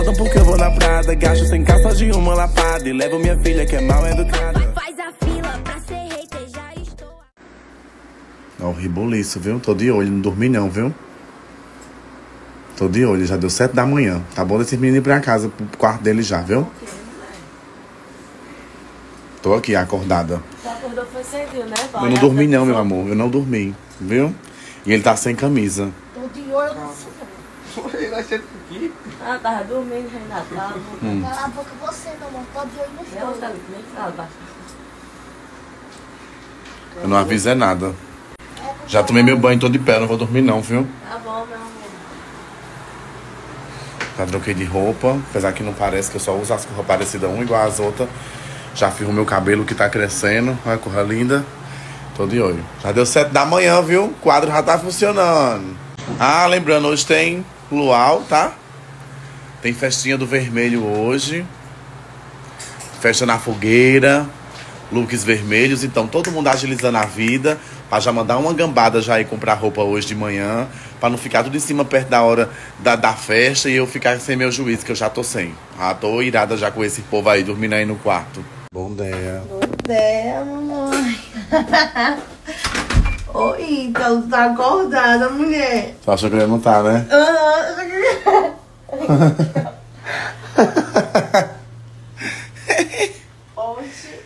faltam porque eu vou na Prada. Gasto sem calça de uma lapada e levo minha filha que é mal educada. Faz a fila pra ser hater, já estou... Ó, o ribuliço, viu? Tô de olho, não dormi não, viu? Tô de olho, já deu 7 da manhã. Tá bom desses meninos ir pra casa, pro quarto dele já, viu? Tô aqui, acordada. Você acordou foi cedo, né? Eu não dormi não, meu amor. Eu não dormi, viu? E ele tá sem camisa. Tô de olho. Ah, tava dormindo, ainda tava. Cala a boca você, meu amor. Tô de olho no Não, show. tá nem fala. Eu não avisei nada. Já tomei meu banho, tô de pé, não vou dormir não, viu? Tá bom, meu amor. Já troquei de roupa, apesar que não parece que eu só uso as cores parecidas uma igual às outras. Já fiz o meu cabelo que tá crescendo, olha a cor linda. Tô de olho. Já deu 7 da manhã, viu? O quadro já tá funcionando. Ah, lembrando, hoje tem luau, tá? Tem festinha do vermelho hoje. Festa na fogueira. Looks vermelhos. Então, todo mundo agilizando a vida. Pra já mandar uma gambada já ir comprar roupa hoje de manhã. Pra não ficar tudo em cima perto da hora da festa. E eu ficar sem meu juízo, que eu já tô sem. Já tô irada já com esse povo aí, dormindo aí no quarto. Bom dia. Bom dia, mamãe. Oi, então tá acordada, mulher. Você achou que ele não tá, né? Oxe.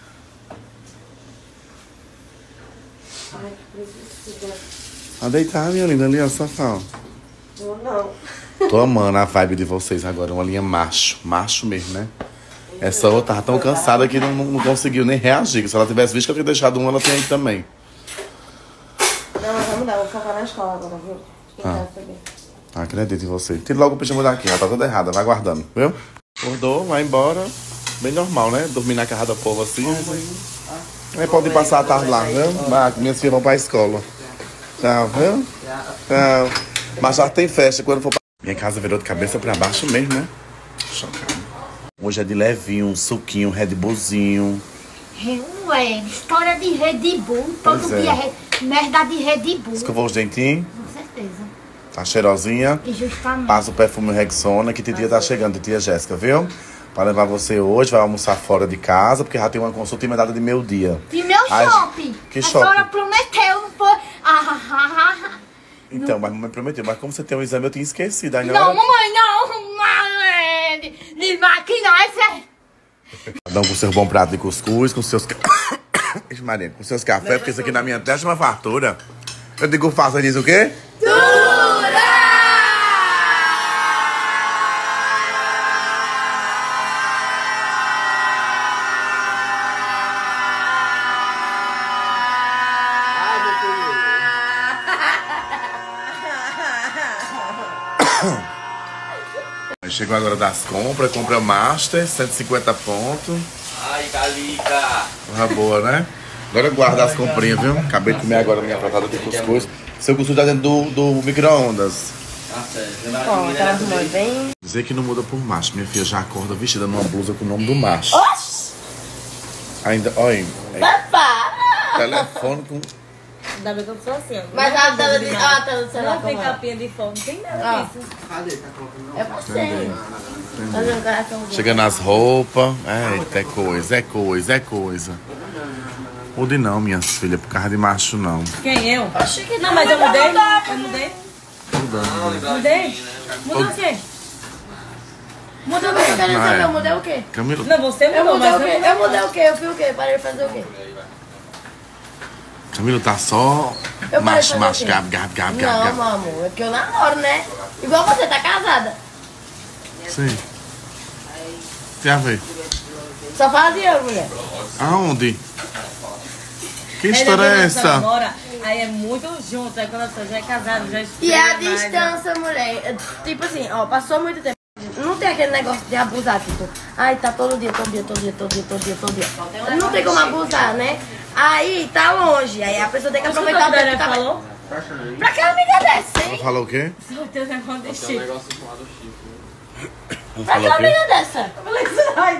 Ai, que preguiça. Vai deitar, minha linda, ali, ó, sofá. Vou não. Tô amando a vibe de vocês agora, uma linha macho. Macho mesmo, né? Essa outra tava tão cansada que não conseguiu nem reagir. Se ela tivesse visto que eu tinha deixado uma, ela tinha aí também. Não, mas vamos dar, vou focar na escola agora, viu? Quem quer saber? Acredito em você. Tira logo o pijama daqui, ela tá toda errada, vai guardando, viu? Acordou, vai embora. Bem normal, né? Dormir na casa do povo assim. Aí pode passar a tarde lá, viu? Vai, minhas filhas vão pra escola. Tchau, viu? Tchau. Mas já tem festa quando for pra... Minha casa virou de cabeça pra baixo mesmo, né? Chocado. Hoje é de levinho, um suquinho, um Red Bullzinho. Ué, história de Red Bull. Todo Pois dia é. merda de Red Bull. Escovou os dentinhos, Com certeza. tá cheirosinha. E justamente. Passa o perfume Rexona, que titia tá chegando, titia Jéssica, viu? Pra levar você hoje, vai almoçar fora de casa, porque já tem uma consulta emendada de meio-dia. E meu Ai, shopping. que A shopping? senhora prometeu, não foi? Então, mas mamãe prometeu, mas como você tem um exame, eu tinha esquecido. Aí na Não, hora... mamãe, não. Mamãe. De máquina, é Cada um com seu bom prato de cuscuz, com seus... Ixi, Maria, com seus cafés, porque isso aqui na minha testa é uma fartura. Eu digo, faça diz o quê? Chegou agora das compras, compra Master, 150 pontos. Ai, Calica! Porra boa, né? Agora guarda as comprinhas, viu? Acabei de comer agora minha pratada de cuscuz. Seu cuscuz tá dentro do micro-ondas. Tá certo. Ó, tá arrumando bem. Dizer que não muda por macho. Minha filha já acorda vestida numa blusa com o nome do macho. Oxi! Ainda, olha, Para! telefone com... Ainda bem que eu sou assim, ó. Mas Não a é tela coisa de. demais. A tela do celular. Não tem como é? capinha de fome, não tem nada disso. É você. Fazer um coraçãozinho. Chega nas roupas. Eita, é coisa, é coisa, é coisa. Mude não, minhas filhas, por causa de macho não. Quem, eu? Oxi, que Não, mas eu mudei. Eu mudei. Mudando. Mudei? Mudou o quê? Mudou o quê? Eu quero Ah, saber, é. eu mudei o quê? Camila, Não, você Eu mudou, mudei mas o quê? Eu mudei o quê? Eu fiz o quê? Parei de fazer o quê? Camila tá só Eu macho, parei macho, de fazer o gab, quê? gab, gab, Não, gab, meu gab. amor, é porque eu namoro, né? Igual você, tá casada. Sim. Tem a ver. Só fala de eu, mulher. Aonde? Que Aí história é depois você essa? namora, aí é muito junto, aí quando você já é casado, já E é a estranha mais, né? distância, mulher. Tipo assim, ó, passou muito tempo. Não tem aquele negócio de abusar, tipo, ai, tá todo dia, todo dia, todo dia, todo dia, todo dia, todo dia. Não tem como abusar, né? Aí tá longe, aí a pessoa tem que aproveitar o tempo que tá. falou? Pra que amiga dessa, Ela hein? falou o quê? Só tem um negócio de chifre. Ela Pra que falou o quê? amiga dessa? Eu falei que você vai,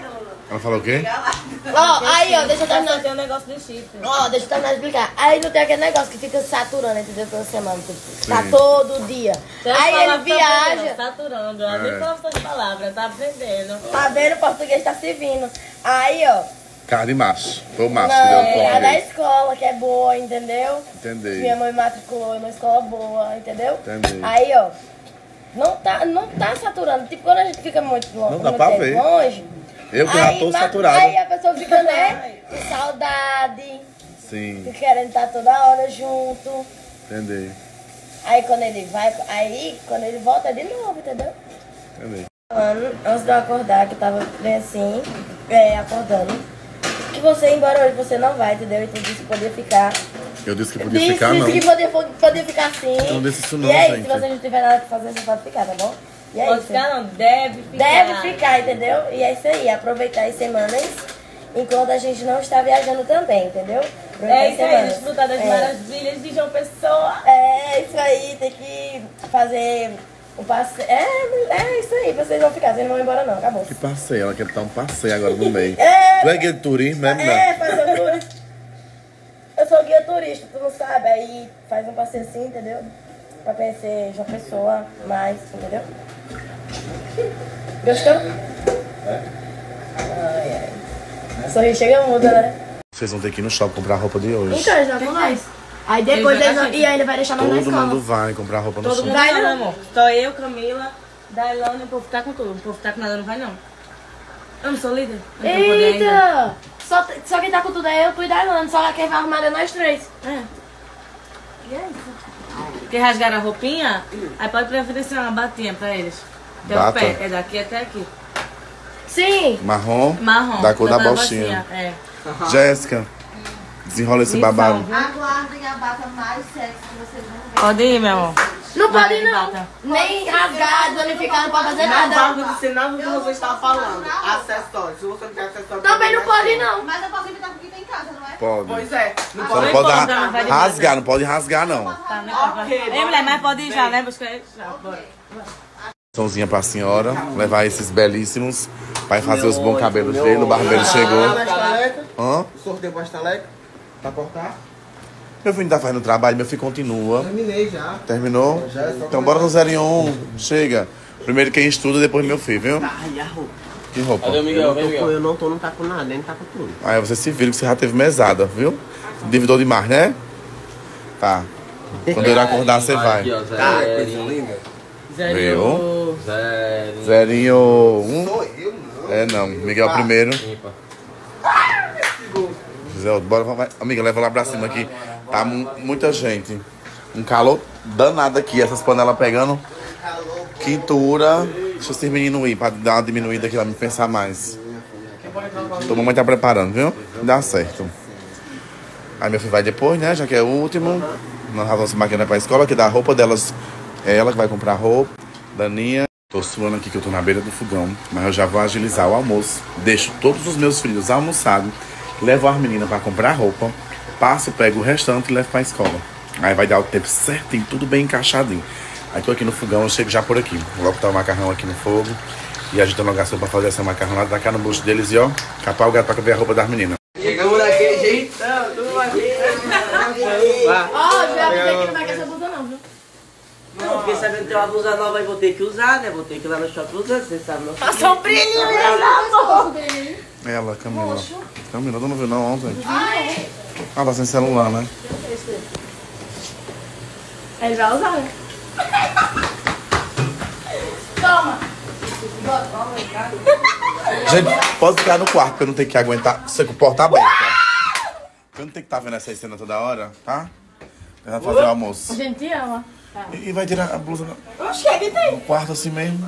Ela falou o quê? Ó, aí, ó, deixa eu terminar. Tem um negócio do chip. Ó, deixa eu terminar de explicar. Aí não tem aquele negócio que fica saturando, entendeu? Toda semana. Tipo, tá todo dia. Aí ele viaja. Saturando, ela nem fala essas palavras, tá aprendendo. Tá vendo? O português tá se vindo. Aí, ó. Cara de macho. Foi o macho que Não, deu o é a da português. escola, que é boa, entendeu? Entendi. Minha mãe matriculou em uma escola boa, entendeu? Entendi. Aí, ó. Não tá saturando. Tipo, quando a gente fica muito longe, Não dá pra ver. longe. Eu que já tô saturado. Aí a pessoa fica, né? Com saudade. Sim, Fica querendo estar toda hora junto. entendi. Aí quando ele vai, quando ele volta é de novo, entendeu? Entendi. Falando, antes de eu acordar, que eu tava bem assim, acordando, que você ir embora hoje, você não vai, entendeu? Então disse que podia ficar. Eu disse que podia ficar, não. Disse que podia ficar assim. Eu não disse isso não, E aí, gente. se você não tiver nada pra fazer, você pode ficar, tá bom? E é Pode isso. ficar, não, deve ficar. Deve ficar, entendeu? E é isso aí, aproveitar as semanas enquanto a gente não está viajando também, entendeu? Aproveitar É as isso aí, semanas. desfrutar das maravilhas de João Pessoa. É isso aí, tem que fazer o passeio. É isso aí, vocês vão ficar, vocês não vão embora não, acabou. Que passeio, ela quer botar um passeio agora no meio. É. Tu é guia de turismo, né, menina? É, fazer um turismo. Eu sou guia turista, tu não sabe, aí faz um passeio assim, entendeu? Pra conhecer João Pessoa mais, entendeu? Gostou? Ai, ai. Sorriso chega muda, né? Vocês vão ter que ir no shopping comprar roupa de hoje. Então, eles vão com nós. Aí depois Ele vai eles com a vão, gente. e ainda vai deixar nós na Todo escola. mundo vai comprar roupa no Todo shopping. mundo Vai, vai, não? amor. Só eu, Camila, Dailane, o povo tá com tudo. O povo tá com nada, não vai não. Eu não sou líder. Eu não vou poder ainda. Eita! Só quem tá com tudo é eu, tu e Dailane. Só quem vai arrumar é nós três. É. E é isso. Porque rasgaram a roupinha, aí pode oferecer uma batinha pra eles. Até Bata? o pé, é daqui até aqui. Sim! Marrom, Marrom. da cor da cor bolsinha. É. Jéssica, desenrola esse Missão, babado. viu? Aguardem a bata mais sexy que vocês vão ver. Pode ir, meu amor. Não Vai, pode não. bata. Nem rasgar, danificar, não pode fazer nada. acontecer nada do que você está falando. Acessórios. Se você não tiver acessório... Também não pode não. Mas eu posso invitar com quem tem em casa, não é? Pode. Pois é. Não Só pode. não pode pode, não, vai de rasgar, não pode rasgar não. Tá, né? Ok, Ei, mulher, mas pode ir já, né? Buscar eles já, bora. Sãozinha pra senhora, levar esses belíssimos. Vai fazer os bons cabelos dele, o barbeiro chegou. Hã? Sorteio para estaleca. Pra cortar. Meu filho tá fazendo trabalho, meu filho continua. Terminei já. Terminou? Então bora no 01. Chega. Primeiro quem estuda, depois meu filho, viu? Ai, a roupa. Que roupa? Cadê o Miguel? Vem, Miguel. Eu não tá com nada, nem tá com tudo. Aí você se vira que você já teve mesada, viu? Dividor de mar, né? Tá. Quando ele acordar, você vai. Aqui, ó, Tá, coisa zerinho. linda. Viu? Zerinho. Zerinho. Sou eu, não. É não. Miguel primeiro. Limpa. Zé, bora, vai. Amiga, leva lá pra cima aqui. Tá muita gente. Um calor danado aqui. Essas panelas pegando. Quintura. Deixa esses meninos ir pra dar uma diminuída aqui, pra me pensar mais. Então, a mamãe tá preparando, viu? Dá certo. Aí meu filho vai depois, né? Já que é o último. Nós vamos maquinar pra escola, que dá a roupa delas. É ela que vai comprar roupa. Daninha. Tô suando aqui que eu tô na beira do fogão. Mas eu já vou agilizar o almoço. Deixo todos os meus filhos almoçados. Levo as meninas pra comprar roupa. Passo, pego o restante e levo pra escola. Aí vai dar o tempo certinho, tudo bem encaixadinho. Aí tô aqui no fogão, eu chego já por aqui. Vou botar o macarrão aqui no fogo. E agitando a garçom pra fazer essa macarronada, tacar no bucho deles e ó, capar o gato pra ver a roupa das meninas. Chegamos daquele jeitão, tudo vai Ó, já avisei que não vai com essa blusa não, viu? Não, fiquei sabendo que tem uma blusa nova e vou ter que usar, né? Vou ter que ir lá no shopping usar, você sabe, não. Passou um brilhinho, amor. Ela, Camila. Camila, tu não viu não ontem? Ah, tá sem celular, né? Ele vai usar, né? Toma. Gente, pode ficar no quarto pra eu não ter que aguentar. Você com a porta aberta. Eu não tenho que estar vendo essa cena toda hora, tá? Eu vou fazer o almoço. A gente te ama. E vai tirar a blusa Oxe, que tem? no quarto assim mesmo.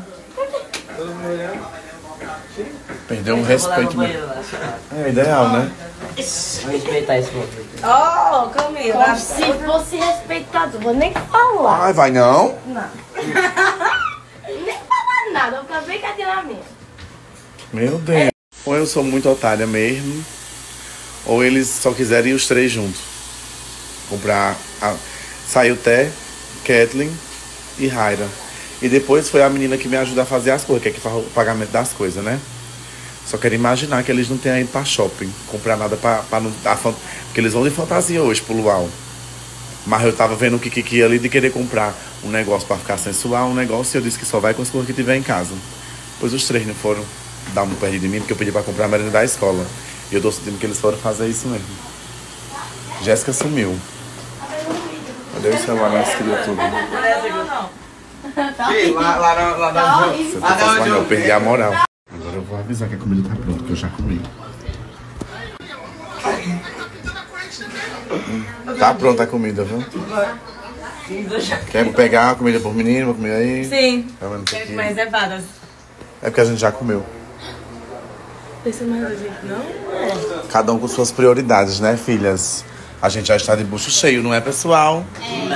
Perdeu um respeito. É ideal, né? Vou respeitar esse movimento. Ó, Camila. Se fosse respeitado, vou nem falar. Ai, vai não? Nem falar nada, vou ficar bem quietinha na minha. Meu Deus. Ou eu sou muito otária mesmo, ou eles só quiserem ir os três juntos. Comprar. Saiu Té, Kathleen e Raira. E depois foi a menina que me ajuda a fazer as coisas, que é que faz o pagamento das coisas, né? Só quero imaginar que eles não tenham ido pra shopping, comprar nada pra não dar porque eles vão de fantasia hoje pro luau. Mas eu tava vendo o Kiki ali de querer comprar um negócio pra ficar sensual, um negócio, e eu disse que só vai com as coisas que tiver em casa. Pois os três não foram dar um perdido de mim, porque eu pedi pra comprar a merenda da escola. E eu tô sentindo que eles foram fazer isso mesmo. Jéssica sumiu. Cadê o celular nas criaturas? Você tá passando, eu perdi a moral. Agora eu vou avisar que a comida tá pronta, que eu já comi. Tá pronta a comida, viu? Quer pegar a comida por menino, vou comer aí? Sim. Tá vendo Tem aqui? mais reservadas. É porque a gente já comeu. Pensa mais a gente, não? Cada um com suas prioridades, né, filhas? A gente já está de bucho cheio, não é, pessoal?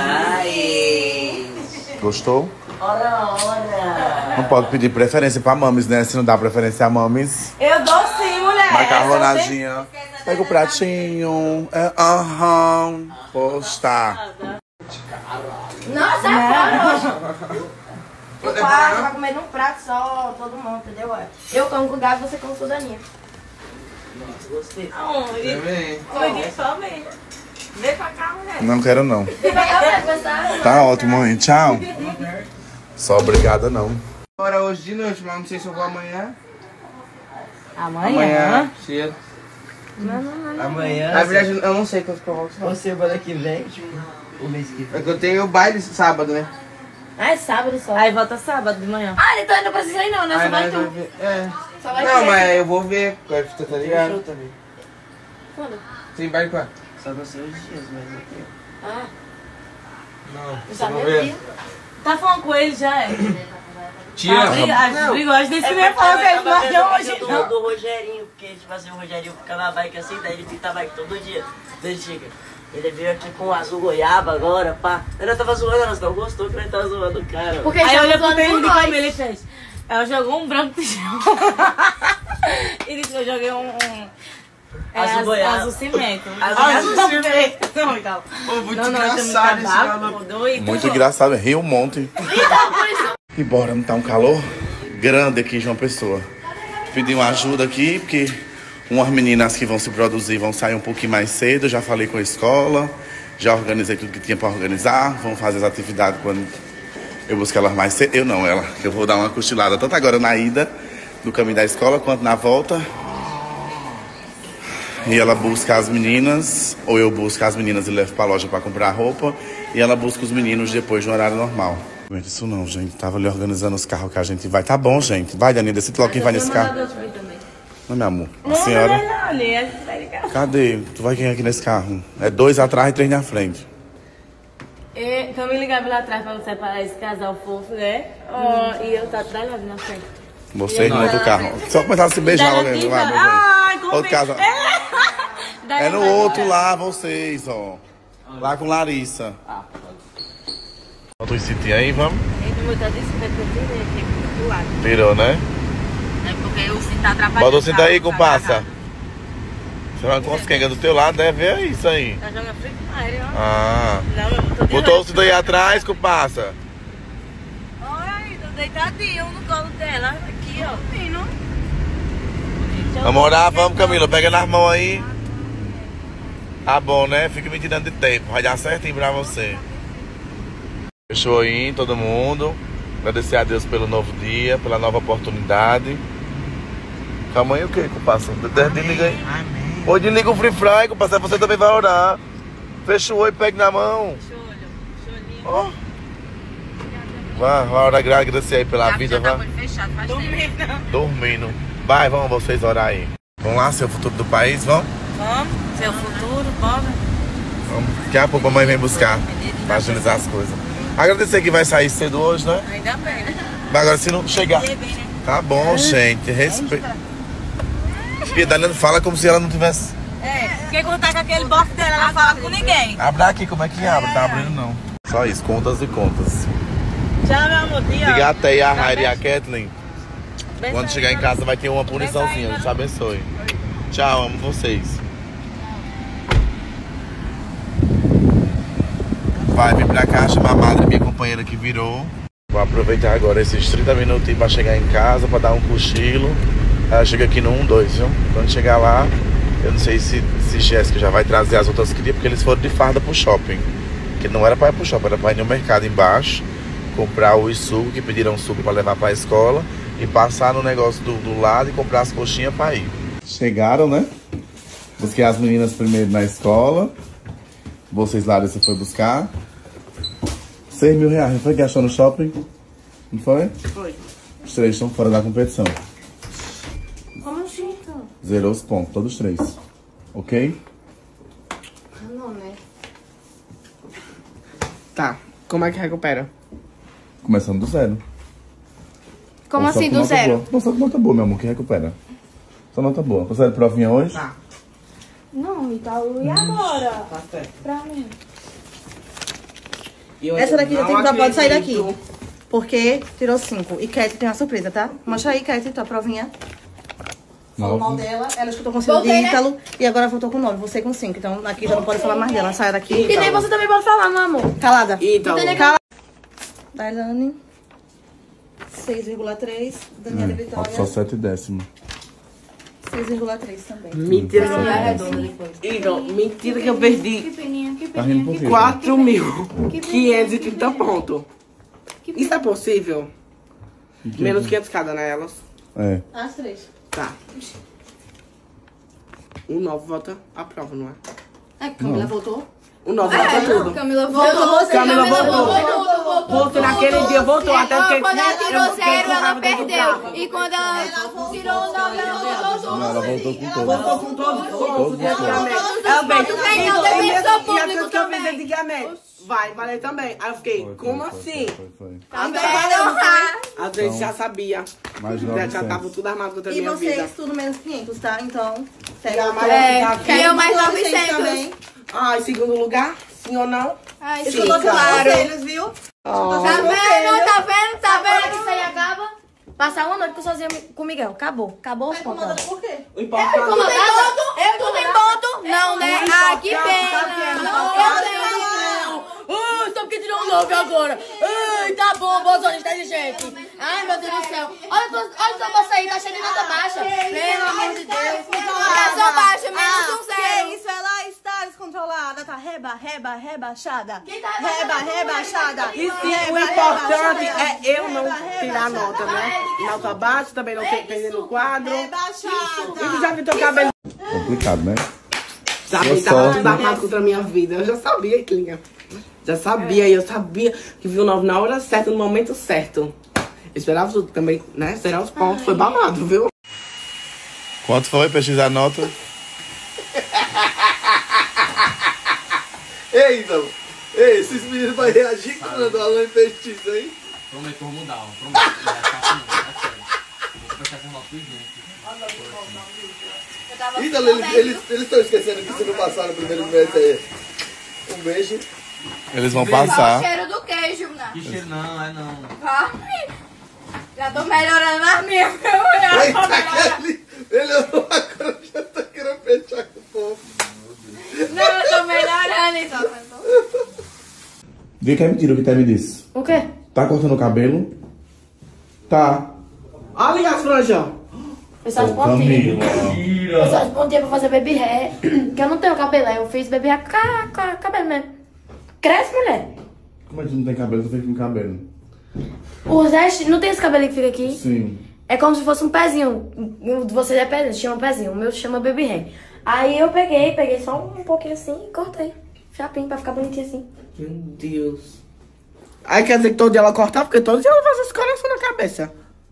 Gostou? Ora. Não pode pedir preferência pra mames, né? Se não dá preferência a mames. Eu dou sim, mulher. Macarronadinha. Pega o pratinho. Aham. Posta. Nossa, é fora hoje. Eu paro pra comer num prato só, todo mundo, entendeu? Eu como com o Gabi, você come com o Daninha. Nossa, gostei. Aonde? Comidinha só mesmo. Vem pra cá, mulher. Não quero, não. Vem pra cá, vai começar. Tá ótimo, mãe. Tchau. Só obrigada, não. Agora hoje de noite, mas não sei se eu vou amanhã. Amanhã? Cedo. Amanhã. Na verdade, eu não sei quando que eu volto. Ou semana que vem, tipo, o mês que vem. É que eu tenho o baile sábado, né? Ah, é sábado só. Aí volta sábado de manhã. Ah, então não precisa ir não, né? Só Aí vai nós tu. vai ver. É. Só vai Não, tu. mas eu vou ver. Tá ligado? Show também. Quando? Tem baile quando? Só não sei os dias, mas eu tenho. Ah, Não. eu Você sabia não o vê? dia. Tá falando com ele já, é? Tia. A Brigode desse mesmo falou que ele marcou hoje, não. do Rogerinho, porque tipo assim, o Rogerinho fica na bike assim, daí ele pinta a bike todo dia. Daí ele chega. Ele veio aqui com azul goiaba agora, pá. Ele tava zoando, nós não gostou que ele tava zoando o cara. Porque Aí já olhou pro usando tênis por de nós. Camila e fez. Ela jogou um branco de gel. E disse que eu joguei Azul goiaba. azul cimento. Azul cimento. Não, calma. Muito Não, engraçado esse tabaco, maluco. mudou e Muito engraçado. Ri um monte. E bora, não tá um calor grande aqui em João Pessoa. Pedi uma ajuda aqui, porque umas meninas que vão se produzir vão sair um pouquinho mais cedo. Já falei com a escola. Já organizei tudo que tinha pra organizar. Vão fazer as atividades quando eu busco elas mais cedo. Eu não, ela. Eu vou dar uma cochilada tanto agora na ida, no caminho da escola, quanto na volta. E ela busca as meninas, ou eu busco as meninas e levo pra loja pra comprar roupa. E ela busca os meninos depois no horário normal. Não é isso não, gente. Tava ali organizando os carros que a gente vai. Tá bom, gente. Vai, Dani, decide logo quem vai nesse carro. Não, meu amor. A senhora... Cadê? Tu vai quem aqui nesse carro? É 2 atrás e 3 na frente. Camila e Gabi lá atrás pra não separar esse casal fofo, né? Oh, e eu tá atrás lá na frente. Vocês no outro carro. Só começar a se beijar logo. Vai, meu bem. Ai, como Outro casal. Daí É no vai outro embora. lá, vocês, ó. Lá com Larissa. Bota o sítio aí, vamos. Ele botou desse pé que eu tirei aqui do lado. Tirou, né? É porque o cinto tá atrapalhando. Bota o cinto aí, compassa. Você vai com as quengas do teu lado, deve ver isso aí. Tá jogando Free Fire, ó. Ah. Não, eu tô de Botou o lado. cinto aí atrás, compassa. Ai, tô deitadinho no colo dela. Aqui, ó. Vamos orar, vamos, Camila. Pega nas mãos aí. Tá bom, né? Fica me tirando de tempo. Vai dar certinho pra você. Fechou aí, todo mundo. Agradecer a Deus pelo novo dia, pela nova oportunidade. Calma aí, o que, compassa? Desliga aí. Ou desliga o Free Fry, compassa. Você também vai orar. Fecha o olho e pega na mão. Ó. Vai orar, agradecer aí pela vida, vai. Dormindo. Vai, vamos vocês orar aí. Vamos lá, seu futuro do país, vamos? Vamos, seu futuro, bora. Vamos. Daqui a pouco a mãe vem buscar pra agilizar as coisas. Agradecer que vai sair cedo hoje, né? Ainda bem, né? Mas agora se não chegar. Tá bom, gente. Respeito. Piedade não fala como se ela não tivesse. É, porque quando tá com aquele bofe dela, ela não fala com ninguém. Abre aqui, como é que abre? Tá abrindo não. Só isso, contas e contas. Tchau, meu amor. Diga até aí a Raira e a Kathleen. Quando chegar em casa vai ter uma puniçãozinha. Deus te abençoe. Tchau, amo vocês. Vai vir pra cá chamar a madre, minha companheira que virou. Vou aproveitar agora esses 30 minutinhos pra chegar em casa, pra dar um cochilo. Ela chega aqui no 12, viu? Quando chegar lá, eu não sei se Jéssica já vai trazer as outras crias, porque eles foram de farda pro shopping. Que não era pra ir pro shopping, era pra ir no mercado embaixo, comprar o suco, que pediram suco pra levar pra escola, e passar no negócio do lado e comprar as coxinhas pra ir. Chegaram, né? Busquei as meninas primeiro na escola. Vocês lá, você foi buscar. 6 mil reais, não foi que achou no shopping? Não foi? Foi. Os 3 estão fora da competição. Como assim, então? Zerou os pontos, todos os 3. Ok? Não, né? Tá, como é que recupera? Começando do 0. Como Ou só assim, com do nota 0? boa. Não, só com nota boa, meu amor, que recupera. Só nota boa. Você vai provinha hoje? Tá. Não, Itaú, e agora? Tá certo. Pra mim. Essa daqui já tem que pode sair daqui. Porque tirou 5. E Cat tem uma surpresa, tá? Mostra aí, Cat, tua provinha. Falou mal dela. Ela escutou com o conselho de Ítalo. E agora voltou com 9. Você com 5. Então aqui já não pode falar mais dela. Saia daqui. E nem você também pode falar, meu amor. Calada. Ítalo. Cala. Dailane. 6,3. Daniela Falta Vitória. só 7 décimos. 6,3 também. Mentira. É Então, mentira que eu perdi Que peninha, que Tá rindo peninha. por quê? 4.530 pontos. Isso é possível? Menos 500 cada, né, elas? É. As 3. Tá. O 9 volta à prova, não é? É, Camila voltou. O 9 volta tudo. Camila voltou. Camila voltou. Voltou naquele dia, voltou até porque... Quando ela tirou eu fiquei 0, com ela raiva dentro do perdeu. carro. E quando ela tirou o 9, ela voltou. Não, ela voltou com todos. Voltou com todos os pontos de antigamente. pontos ganhou, também sou E público aquilo que eu fiz também. antigamente, vai valer também. Aí eu fiquei, como assim? Foi. Também. Às vezes já sabia. Mais Já 900. tava tudo armado contra a E minha vida. vocês, tudo menos 500, tá? Então, segue Já a mais É, eu mais 900 900. também. Ah, em segundo lugar? Sim ou não? Ai, Sim, sim. Escutou seus claro. conselhos, viu? Tá vendo? Tá vendo? Tá vendo? Que isso aí acaba. Passar uma noite sozinha com o Miguel. Acabou. Acabou os pontos. Incomodada por quê? O importante Eu tu tem ponto? Não, né? Ah, que pena. Não, eu tenho. Só porque tirou um 9 agora. Ai, tá bom, bolsonista de gente. Ai, meu Deus do céu. Olha tua bolsa aí, tá cheio de nota baixa. Pelo amor de Deus. Passou baixa, menos um Que 0. isso, ela está descontrolada, tá rebaixada. Quem tá Rebaixada. E sim, o importante é eu não tirar nota, né? Nota baixa, também não ter perder no quadro. E tu já viu teu cabelo? Complicado, né? Sabia, Boa tava sorte. tudo armado contra a minha vida. Eu já sabia, Clinha. Já sabia, eu sabia que viu o 9 na hora certa, no momento certo. Eu esperava tudo também, né? Zerar os pontos, foi babado, viu? Quanto foi pra pesquisar a nota? Ei, então. Ei, esses meninos vão reagir quando a Alane pesquisa, hein? Prometo que eu vou mudar, prometo. Não vai ficar assim, não, é sério. Vou prestar essa nota pro gente. Então, eles estão esquecendo que se não passaram no primeiro mês aí. Um beijo. Eles vão Só o passar. cheiro do queijo, né? Que cheiro não, é não. Já tô melhorando as minhas, meu Eita, ele agora já tá querendo fechar com o povo. Não, eu tô melhorando, então. Vê que é mentira o que Té me disse. O quê? Tá cortando o cabelo? Tá. Olha as franjas. Eu só as pontinhas. Eu só as pontinhas pra fazer baby hair. Que eu não tenho cabelo, aí eu fiz baby hair com cabelo mesmo. Cresce, mulher. Como é que tu não tem cabelo? Tu fez com cabelo? O Zé, não tem esse cabelinho que fica aqui? Sim. É como se fosse um pezinho. O de vocês é pezinho, chama pezinho. O meu chama baby hair. Aí eu peguei só um pouquinho assim e cortei. Chapinho, pra ficar bonitinho assim. Meu Deus. Aí quer dizer que todo dia ela cortar, porque todo dia ela faz esse coração na cabeça.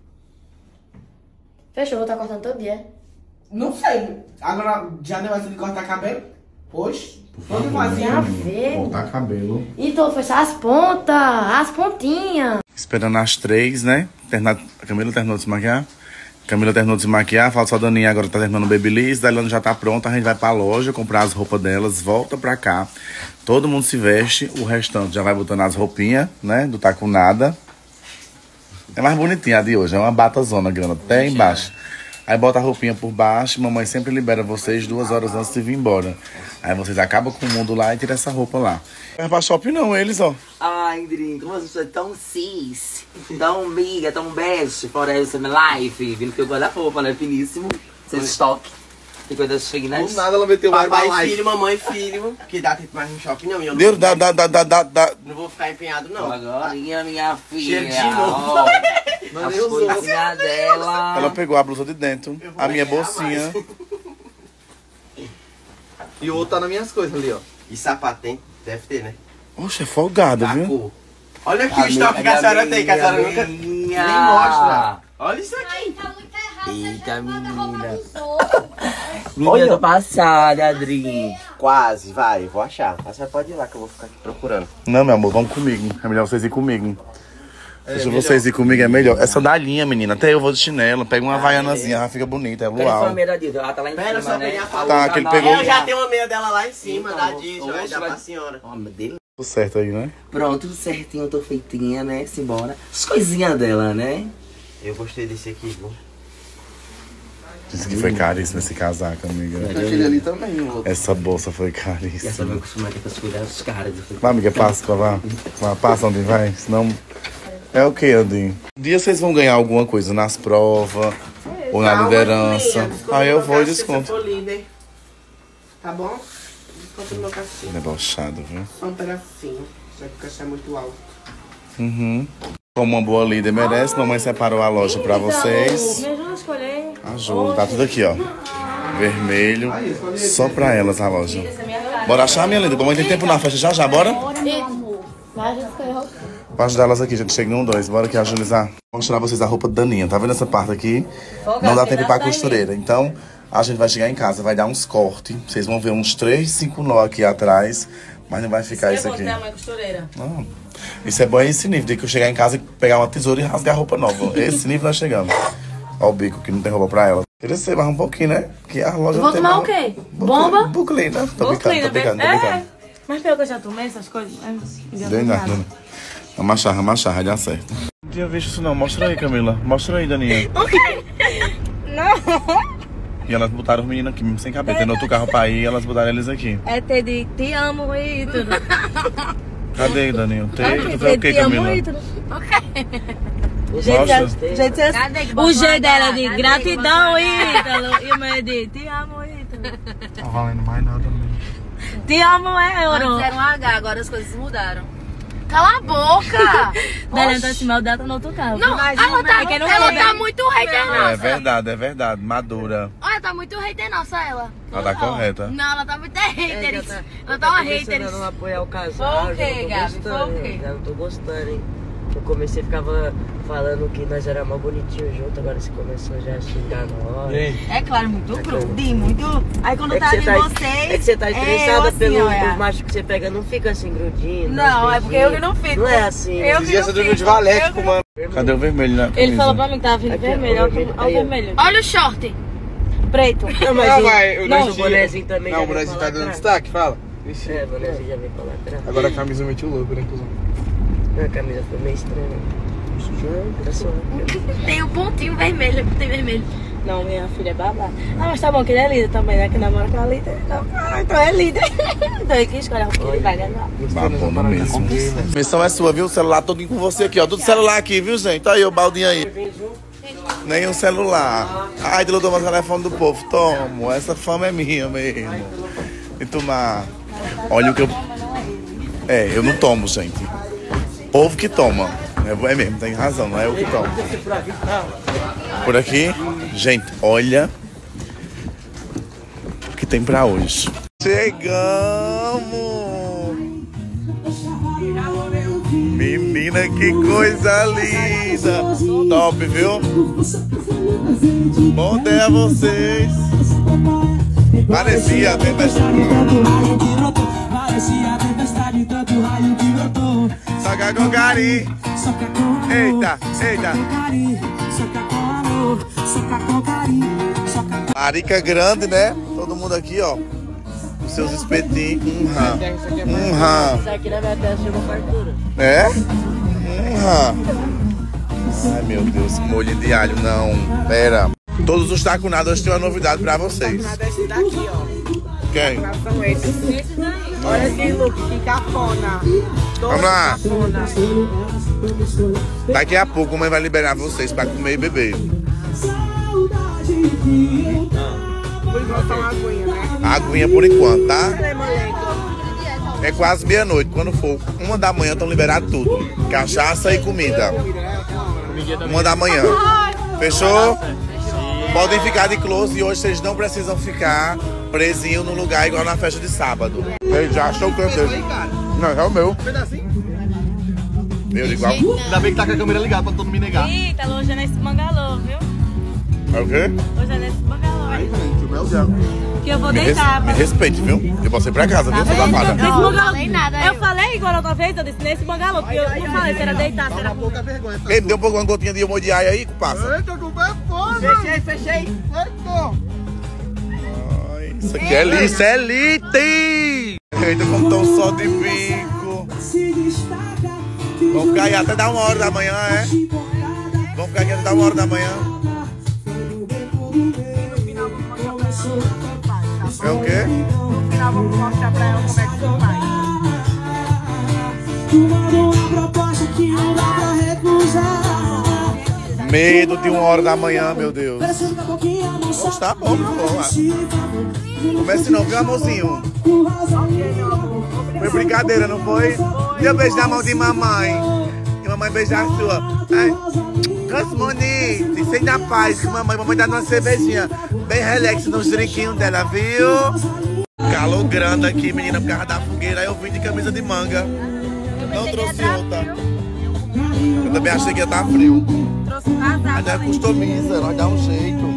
Fechou, vou estar cortando todo dia. Não sei. Agora, já deu essa de cortar cabelo? Hoje? Todo fazia. Cortar cabelo. E tô fechar as pontas, as pontinhas. Esperando as 3, né? A Camila terminou de se maquiar. Camila terminou de se maquiar. Falta só a Daninha agora tá terminando o Babyliss. Da Ilana já tá pronta. A gente vai pra loja comprar as roupas delas. Volta pra cá. Todo mundo se veste. O restante já vai botando as roupinhas, né? Do Tá Com Nada. É mais bonitinha a de hoje. É uma batazona grande até embaixo. Aí bota a roupinha por baixo, mamãe sempre libera vocês 2 horas antes de vir embora. Aí vocês acabam com o mundo lá e tiram essa roupa lá. Não é pra shopping não, eles, ó. Ai, Drin, como você é tão cis, tão amiga, tão best, for essa minha life. Vindo que eu gosto da roupa, né? Finíssimo. Sem estoque. Tem coisas finas. Do nada ela meteu mais Papai, filho, mamãe, filho. Que dá tempo mais no shopping, não. E eu não, Deus, dá. não vou ficar empenhado, não. Agora, minha filha. Cheiro de novo. Ó, Não, as nem usou. coisinhas dela. Ela pegou a blusa de dentro, a minha bolsinha. E o outro tá nas minhas coisas ali, ó. E sapato tem? Deve ter, né? Oxe, é folgado, viu? Tacou. Olha aqui o estoque que a senhora tem, que a senhora nunca nem mostra. Olha isso aqui. Tá muito errado. Eita, menina. Menina. Olha, tô passada, Adri. Quase, vai, vou achar. A senhora pode ir lá que eu vou ficar aqui procurando. Não, meu amor, vamos comigo. É melhor vocês ir comigo. Deixa vocês ir comigo, é melhor. É sandalinha, menina. Até eu vou de chinelo. Pega uma havaianazinha, ela fica bonita. É Cadê luau. sua meia da Disney? Ela tá lá em Pera, cima, só né? pegar a faca. Tá, que ele pegou. Eu já tenho uma meia dela lá em cima, Então, da Disney. Vai dar vai- pra senhora. Ó, meu Deus. Tudo certo aí, né? Pronto, tudo certinho, eu tô feitinha, né? Simbora. As coisinhas dela, né? Eu gostei desse aqui, viu? Disse que foi caríssimo esse casaco, amiga. Aquele ali também, o outro. Essa bolsa foi E essa caríssima. vai acostumar com as coisas dos caras. Vai, amiga, passa, vá. Passa onde vai, senão... É o que, Andinho? Um dia vocês vão ganhar alguma coisa nas provas ou na liderança. Aí eu vou e desconto. Tá bom? Desconto no meu cacete. Debochado, viu? Só um pedacinho. Já que o cachê é muito alto. Uhum. Como uma boa líder merece, mamãe separou a loja pra vocês. Me ajuda a escolher. Ajuda, tá tudo aqui, ó. Vermelho. Só pra elas a loja. Bora achar, minha linda? Mamãe tem tempo na festa já, bora? Vou ajudar elas aqui, gente. Chega 1, 2. Bora aqui agilizar. Vou mostrar pra vocês a roupa da Daninha. Tá vendo essa parte aqui? Não dá tempo pra costureira. Então, a gente vai chegar em casa, vai dar uns cortes. Vocês vão ver uns 3, 5 nó aqui atrás. Mas não vai ficar isso aqui. Mãe costureira. Não. Isso é bom esse nível, de que eu chegar em casa e pegar uma tesoura e rasgar a roupa nova. Esse nível nós chegamos. Ó o bico que não tem roupa pra ela. Crescer mais um pouquinho, né? Que a loja Vou não tem tomar o mais- quê? Bomba? Buclina. Tô brincando, tô brincando, tô brincando. Mas pior que eu já tomei essas coisas. Deu nada. Amassar, vai dar certo. Não tinha visto isso não. Mostra aí, Camila. Mostra aí, Daninha. Não. E elas botaram os meninos aqui, mesmo sem caber. Tem outro carro pra ir, elas botaram eles aqui. É ter de te amo, Ítalo. Cadê, Daninho? Tu fez o que, Camila? O jeito Mostra. o G dela é de gratidão, Ítalo. E o meu é de te amo, Ítalo. Não valendo mais nada mesmo. Te amo, euro. Antes era um H, agora as coisas mudaram. Cala a boca! Belém tá acima dela, tá no outro carro. Não, ela tá muito hater nossa. É verdade. Madura. Olha, tá muito hater nossa, ela. Ela tá correta. Não, ela tá muito hater. Ela tá uma hater. Não apoiar o casal. Foi o quê, Gabi? Foi o quê? Já não tô gostando, hein? No começo você ficava falando que nós era mais bonitinho junto, agora você começou já a xingar nós. É claro, muito grude, muito. Aí quando É tá que de você tá, vocês. é que você tá eu estressada assim, pelos olha. os machos que você pega, não fica assim grudinho. Não, é porque eu que não fico. Não é assim. Eu que não fico. mano. Cadê o vermelho na camisa? Ele falou pra mim que tava vindo Aqui, vermelho. ó, Olha vermelho. o Aí, ó. vermelho. Olha o short. Preto. Não, mas Não, o- vai, o não, Nancy- o bonezinho também Não, já o vem Brasil pra tá dando lacrar. destaque, fala. Vixe. É, o bonezinho já vem pra lacrar. Agora a camisa meteu louco, né, cuzão? A camisa foi meio estranha. Olha só. Tem um pontinho vermelho, tem vermelho. Não, minha filha é babá. Ah, mas tá bom que ele é líder também, né? Que namora com a líder. Então é líder. Então ele que escolhe a roupa que ele vai ganhar. Babona mesmo. Missão é sua, viu? O celular todinho com você aqui, ó. Tudo celular aqui, viu, gente? Aí o baldinho aí. Nenhum celular. Ai, tu toma o telefone do povo. Tomo. Essa fama é minha mesmo. E tomar. Olha o que eu. É, eu não tomo, gente. Povo que toma. É mesmo, tem razão, não é eu que tomo. Por aqui, gente, olha o que tem pra hoje. Chegamos! Menina, que coisa linda! Top, viu? Bom dia a vocês! Parecia tempestade. Saca com carinho. Eita, eita. Larica grande, né? Todo mundo aqui, ó. Com seus espetinhos. Isso aqui na minha testa chama fartura. É? Ai, meu Deus. Molho de alho, não. Pera. Todos os tacunados têm uma novidade pra vocês. Tacunado esse daqui, ó. Quem? São esses. Olha esse look, que cafona. Vamos lá. Cafona. Daqui a pouco a mãe vai liberar vocês pra comer e beber. Por enquanto só uma aguinha, né? Aguinha por enquanto, tá? Cadê, moleque? É quase meia-noite. Quando for 1 da manhã, estão liberados tudo. Cachaça e comida. 1 da manhã. Fechou? Podem ficar de close e hoje vocês não precisam ficar presinhos no lugar igual na festa de sábado. Ele já achou o canto dele. Não, é o meu. Meu igual. Ainda bem que tá com a câmera ligada pra todo mundo me negar. Eita, hoje é nesse bangalô, viu? É o quê? Hoje é nesse bangalô. Aí, gente, o meu dela. Que eu vou deitar. Me respeite, viu? Eu posso ir pra casa, viu, sua safada? Nesse bangalô. Eu falei igual a outra vez, eu disse nesse bangalô, porque eu não falei se era deitar, se era... Pouca vergonha. Ei, me deu um pouco uma gotinha de emo de ai aí, passa. Eita, com fome. Fechei. Eita. Isso aqui é lite, isso é lite! Eita, como tão só de bico. Vamos ficar aí até dar 1h da manhã, é? Vamos ficar aqui até dar 1h da manhã. É o quê? No final vamos mostrar pra ela como é que você faz. Medo de 1h da manhã, meu Deus. Nossa, tá bom, pô. Comece não, viu, amorzinho? Foi brincadeira, não foi? Deu beijo na mão de mamãe. E mamãe beijar a sua. Cosmonite, sem da paz, que mamãe dá uma cervejinha bem relax nos drinquinhos dela, viu? Calor grande aqui, menina, por causa da fogueira. Aí eu vim de camisa de manga. Não trouxe outra. Eu também achei que ia estar frio. Mas nós customiza, nós dá um jeito.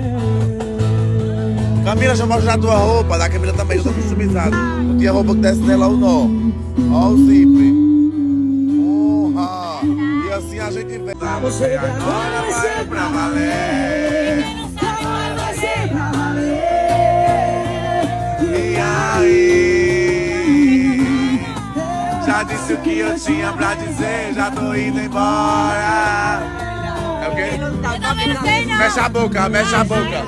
Camila, deixa eu mostrar a tua roupa. Da Camila também, eu tô customizado. Eu tinha roupa que desce nela o nó. Ó o zíper. Honra. E assim a gente vê. Pra você agora vai ser pra valer. Vai ser pra valer. E aí? Já disse o que eu tinha pra dizer. Já tô indo embora. É o quê? Mexe a boca, mexe a boca.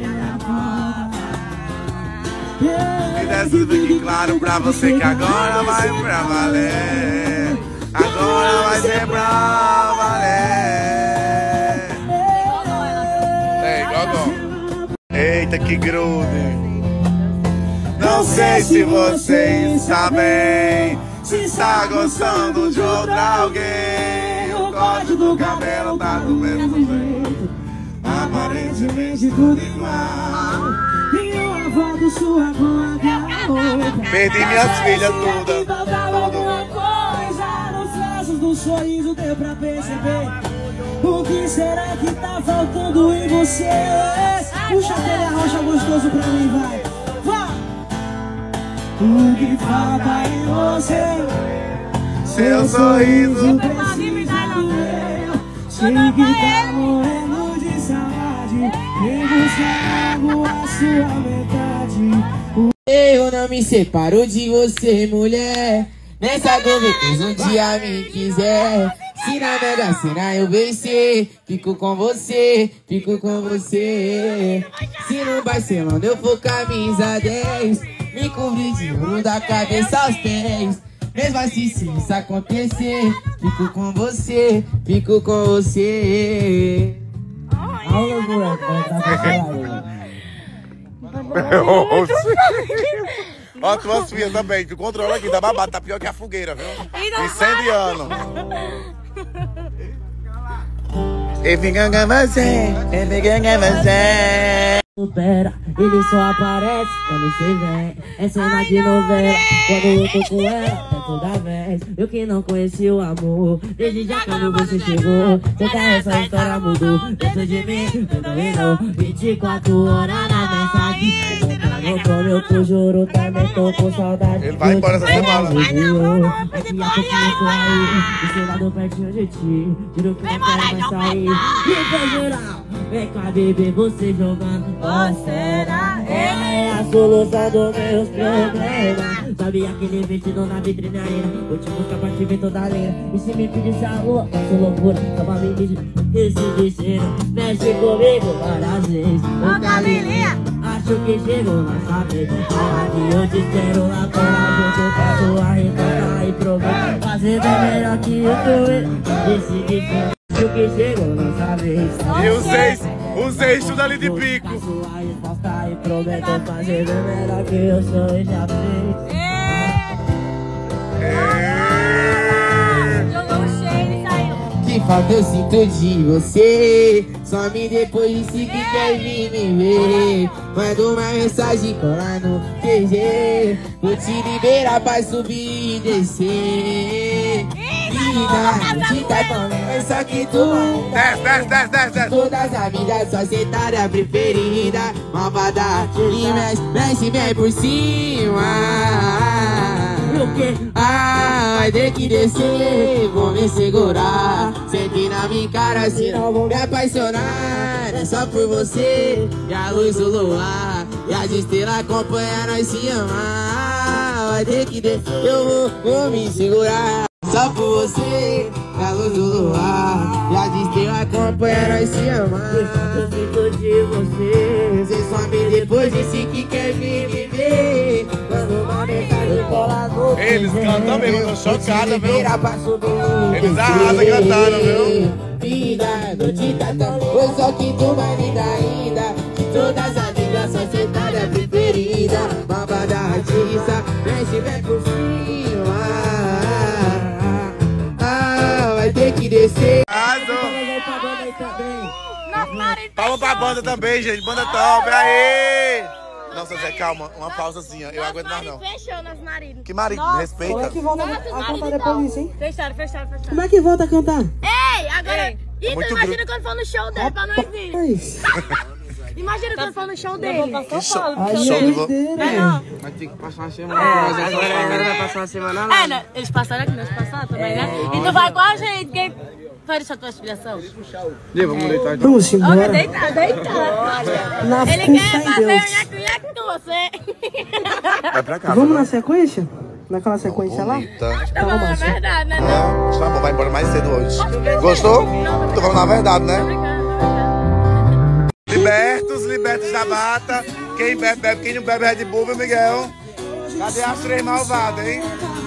E dessa fique claro pra você que agora vai pra valer. Agora vai ser pra valer. Ei, Gogó. Eita, que grude. Não sei se você está bem, se está gostando de outra alguém. O corte do cabelo tá do mesmo jeito, aparentemente tudo igual. Perdi minhas filhas todas. Alguma coisa nos traços do sorriso deu pra perceber. O que será que tá faltando em você? Puxa aquele rocha gostoso pra mim, vai. O que falta em você? Seu sorriso. Sei que tá morrendo de saudade. Vem buscar logo a sua metade. Eu não me separo de você, mulher. Nessa conversa um dia me quiser. Se na mega cena eu vencer, fico com você, fico com você. Se no Barcelona eu for camisa 10, me cobrir de ouro da cabeça aos pés. Mesmo assim, se isso acontecer, fico com você, fico com você. Aula, moleque, tá Ó, tuas filhas também, tu controla aqui, tá babado, tá pior que a fogueira, viu? Incendiando. E fica com você, e fica com você. Supera, ele só aparece quando você vem. É cena de novela, quando eu tô com ela, é toda vez. Eu que não conheci o amor, desde já quando você chegou. Toda essa história mudou, dentro de mim, eu não inou. 24 horas na mensagem. Não como eu tô juro, também tô com saudade. Ele vai embora essa semana. Daqui a pouquinho eu tô aí, do seu lado pertinho de ti. Juro que não quero mais sair. E foi geral, vem cá bebê, você jogando. Será? É a solução dos meus problemas. Sabia aquele vestido na vitrine ainda. Vou te buscar pra te ver toda a linha. E se me pedisse a rua, faço loucura. Só pra me dizer. esse destino mexe comigo várias vezes. Ô Camilinha, acho que chegou nossa vez. Fala que eu te espero lá fora junto com a sua rica e prometo fazer bem melhor que eu tô. Esse destino, acho que chegou nossa vez. E os seis tudo ali de pico. Sua resposta e prometo fazer bem melhor que eu sou e já fez. Que falta eu sinto de você. Some depois disse que quer vir me ver. Manda uma mensagem, cola no TG. Vou te liberar pra subir e descer. Vida, te tá falando, só que tu desce. Todas as vidas, sua secretária preferida. Malvada, e mexe bem por cima. Vai ter que descer, vou me segurar. Sente na minha cara, senão vou me apaixonar. É só por você, e a luz do luar, e as estrelas acompanham nós se amar. Vai ter que descer, eu vou me segurar. Só por você, e a luz do luar, e as estrelas acompanham nós se amar. Eu sinto de você. Você some depois disse que quer vir me ver. Quando uma mensagem cola no Eles cantam mesmo, eu tô chocada, viu? Eles Eles arrasam cantando, viu? Vida, não te dá tão foi só que tu vai me dar ainda. De todas as vidas, sua secretária preferida. Babada artista, mexe bem por cima. Vai ter que descer. Palma pra banda também, gente. Banda top, aí! Nossa, Zé, calma. Uma pausazinha. Eu aguento mais não. Fechou nosso marido. Que marido? Respeita. Como é que volta a cantar depois disso, hein? Fecharam. Como é que volta a cantar? Ei, agora... Então muito imagina quando for no show dele, pra nós vir. Imagina quando for no show dele. Que show dele. Vai ter que passar uma semana. Mas agora vai passar uma semana lá. Né? Eles passaram aqui, nós passaram também, né? E tu vai com a gente, quem vai deixar tua explicação? Vamos deitar. Vamos embora. Olha, deitado. Ele quer fazer nhaque com você. Vai pra cá. Vamos na sequência? Naquela sequência lá? Tá bom, é verdade, né? Não, tá bom, vai embora mais cedo hoje. Gostou? Tô falando a verdade, né? Libertos da bata. Quem bebe, bebe. Quem não bebe, Red Bull, meu Miguel. Cadê as três malvadas, hein?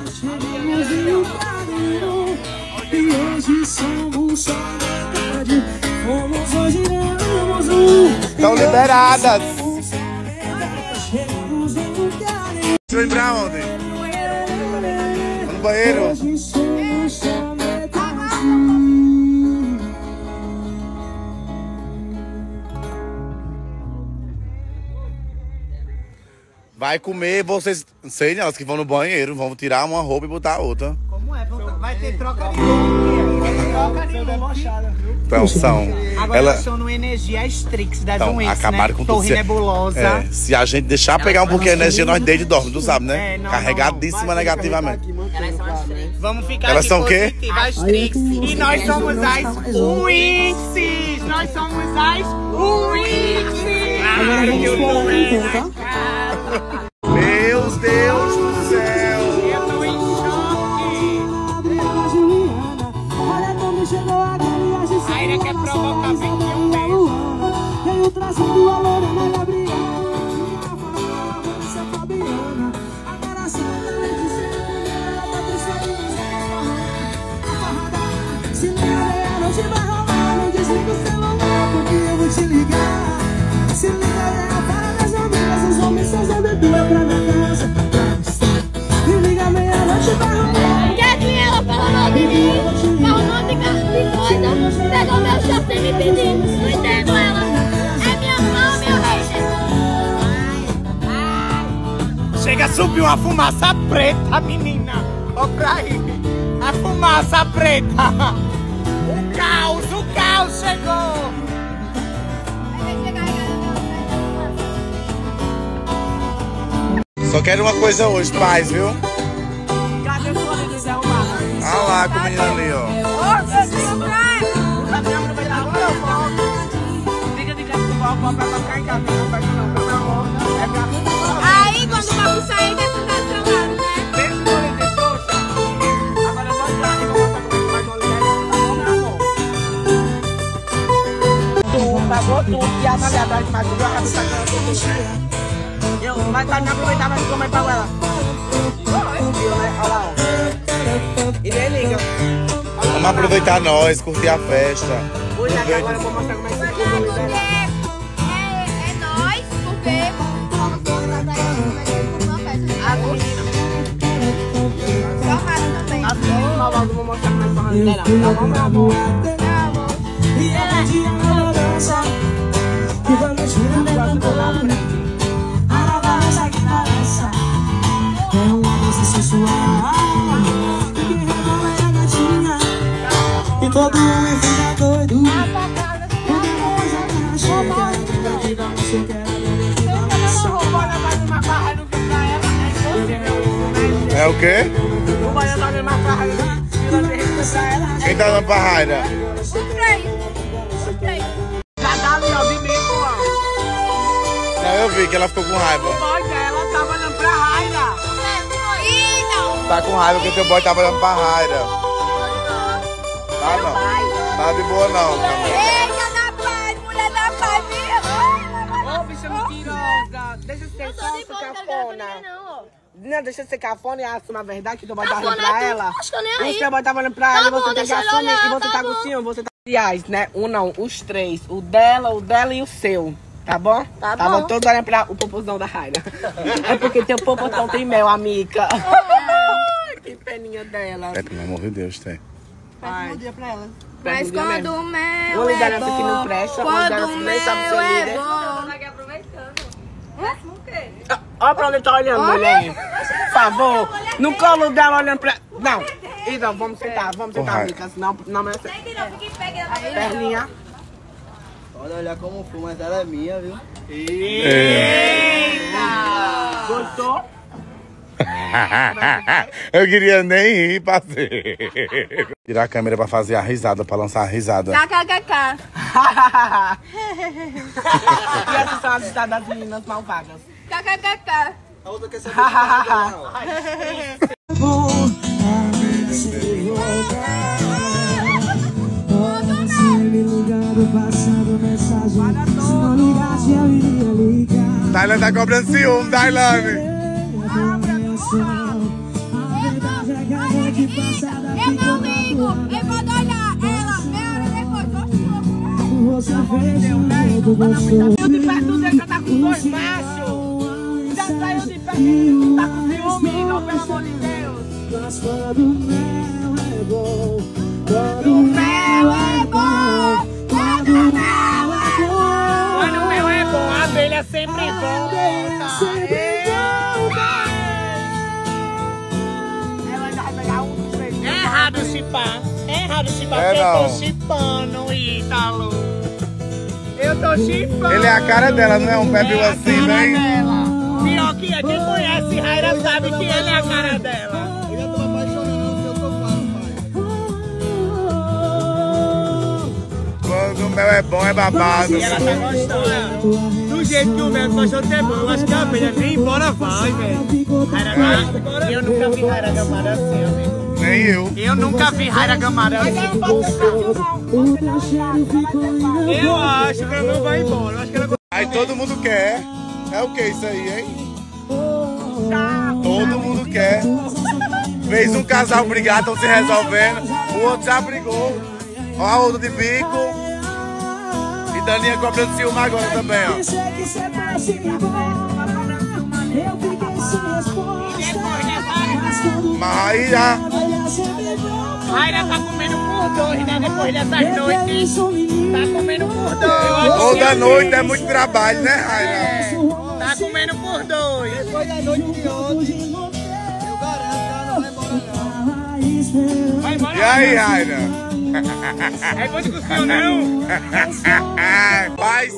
E hoje somos só metade. Fomos hoje, éramos Estão liberadas. Deixa eu ir pra onde? No banheiro. Vai comer, vocês... Não sei, elas que vão no banheiro. Vão tirar uma roupa e botar outra. Como é? Vai ter troca de look. Vai ter troca de look. Então, são... Agora elas são no Energia Strix das então, Wings, acabaram né? com Torre tudo. Nebulosa. É, se a gente deixar pegar um pouquinho de energia, nós deita e dorme, tu sabe, né? Carregadíssima negativamente. Elas são as Strix. Vamos ficar Elas aqui são o quê? As Strix. E nós somos as Wings. Nós somos as Wings. Meu Deus do céu. Eu tô em choque. A Aira quer provocar 21 vezes. Veio trazendo a Lorena Gabriela. A Fabiana. Agora sim, se liga, a noite vai rolar. Não desliga o celular, porque eu vou te ligar. Se liga, para das amigas. Os homens são Zé Bebê pra minha casa. Me liga, meia-noite vai rolar. Quer dinheiro pelo amor de mim? Pra não ficar de coisa. Pegou meu chefe sem me pedir. Não entendo ela. É minha mão, meu rei. Chega a subir uma fumaça preta, menina. Ó pra aí. A fumaça preta. O caos chegou. Só quero uma coisa hoje, paz, viu? Cadê o fone do Zé Omar? Ah lá, com o menino ali, ó. Fica de casa do palco, vai ficar em casa. Não vai não, pelo amor. Aí, quando o papo sair, vai ficar do seu lado, né? Deixa o fone de trouxa. Agora só já, eu vou mostrar como é que faz o olho dela. viado ali atrás de mais viu a cabeça aqui. Eu, mas tá me aproveitando mais como é pra ela. Viu, né? Olha lá, ó. E nem liga. Vamos aproveitar nós, curtir a festa. Hoje aqui agora eu vou mostrar como é que se curte ali dela. É nós, porque vamos voltar pra uma festa. As meninas. Só Rara também. As meninas malvadas, eu vou mostrar como é que se curte dela. Tá bom, meu amor? E ela dia na dança que vamos junto do lado. A dança que dança é uma dança sensual que rebola a gatinha e todo mundo fica doido. Quando depois a cara chega, que dá você quer É o quê? O banho tá dando uma farra ali. Quem tá dando pra Raira? Já tá ali, ó, de bico, ó. Não, eu vi que ela ficou com raiva. O boy dela tava olhando pra Raira. Tá com raiva porque teu boy tava olhando pra Raira. Tá não. Tá de boa não, Camila. Eita, da paz, mulher da paz, viu? Ô, bicha mentirosa. Deixa de ser falsa, cafona. Não, deixa de ser cafona e assuma a verdade que teu boy tava olhando pra ela. Acho que eu nem aí. O seu boy tava olhando pra ela e você tem que assumir. E você tá com ciúme, você tá... Aliás, né? Não, os três. O dela e o seu. Tá bom? Tá bom. Tava todos olhando pra o popozão da Raira. É porque teu popozão tem mel, amiga. Que peninha dela. É, pelo amor de Deus, tem. Faz um dia pra ela. Mas quando o mel uma é liderança bom, que não presta, uma quando liderança o que nem sabe ser mel é líder. bom. Olha pra onde tá olhando, mulher. Por favor. No colo dela olhando pra... Não. Então, vamos sentar, amiga. Senão não merece. Perninha. Pode olhar como for, mas ela é minha, viu? Eita! Gostou? Eu queria nem rir, parceiro. Tirar a câmera pra fazer a risada, pra lançar a risada. KKKK. E essas são as histórias das meninas malvadas. KKKK. A outra quer saber Tailane tá cobrando ciúme, Tailane. Eu não ligo. Eu vou olhar ela. Meia hora depois. Saiu de perto dele, já tá com dois machos. Já saiu de perto dele, tá com ciúme, não, pelo amor de Deus. Mas quando o mel é bom, quando o mel é bom, quando o mel é bom. Quando o mel é bom, a abelha sempre volta. Ela ainda vai pegar um, três. É errado chipar, porque eu tô chipando, Ítalo. Eu tô chipando. Ele é a cara dela, não é um pebble assim, né? Pior que é, quem conhece Raira sabe que ele é a cara dela. Eu já tô apaixonando no seu sofá, pai. Quando o mel é bom, é babado. E ela tá gostando. Do jeito que o mel gostou de ser bom, eu acho que a abelha nem embora vai, velho. Eu nunca vi Raira gamada assim, amigo. Nem eu. Eu nunca vi Raira gamada assim. Eu acho que ela não vai embora. Eu acho que ela... Aí todo mundo quer. É o que isso aí, hein? Todo mundo quer. Fez um casal brigar, estão se resolvendo. O outro já brigou. Ó a outra de bico. E Daninha cobrando ciúme agora também, ó. Mas aí já... Raira tá comendo por dois, né? Depois dessas noites. Tá comendo por dois. Toda noite é muito trabalho, né, Raira? Tá comendo por dois. Depois da noite de ontem, eu garanto que ela não vai embora, não. Vai embora. E aí, Raira? É coisa com o senhor, não? Paz.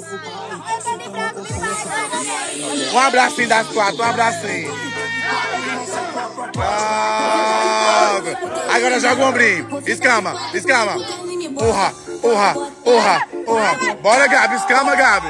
Um abracinho das quatro, um abracinho. Agora joga o ombrinho. Escama, escama. Urra, urra, urra, urra. Bora, Gabi, escama, Gabi.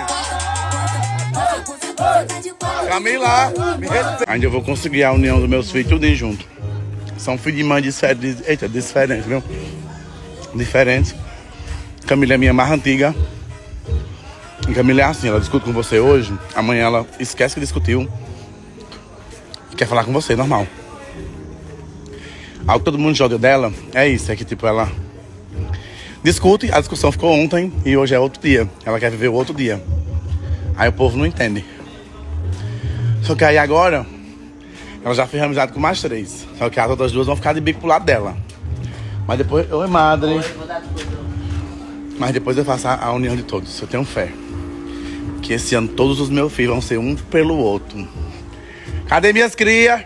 Camila, me respeita. Ainda eu vou conseguir a união dos meus filhos tudo junto. São filhos de mãe diferentes. Eita, diferentes, viu? Diferentes. Camila é minha mais antiga. E Camila é assim, ela discute com você hoje, amanhã ela esquece que discutiu e quer falar com você, normal. Algo que todo mundo joga dela é isso, é que tipo, ela discute, a discussão ficou ontem e hoje é outro dia. Ela quer viver o outro dia. Aí o povo não entende. Só que aí agora, ela já fez amizade com mais 3. Só que as outras 2 vão ficar de bico pro lado dela. Mas depois, oi madre. Mas depois eu faço a união de todos. Eu tenho fé que esse ano todos os meus filhos vão ser um pelo outro. Cadê minhas crias?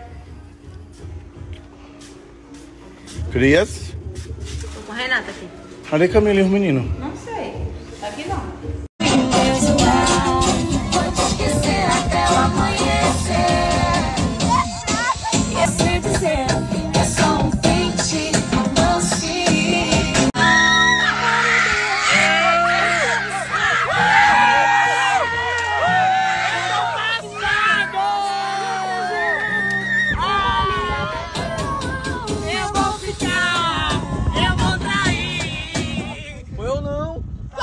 Crias? Tô com a Renata aqui. Cadê Camila e os meninos? Não sei. Tá aqui não. Vou te esquecer até o amanhecer. E se dizer que é só um pente, romance. Eu vou ficar, eu vou trair. Eu não.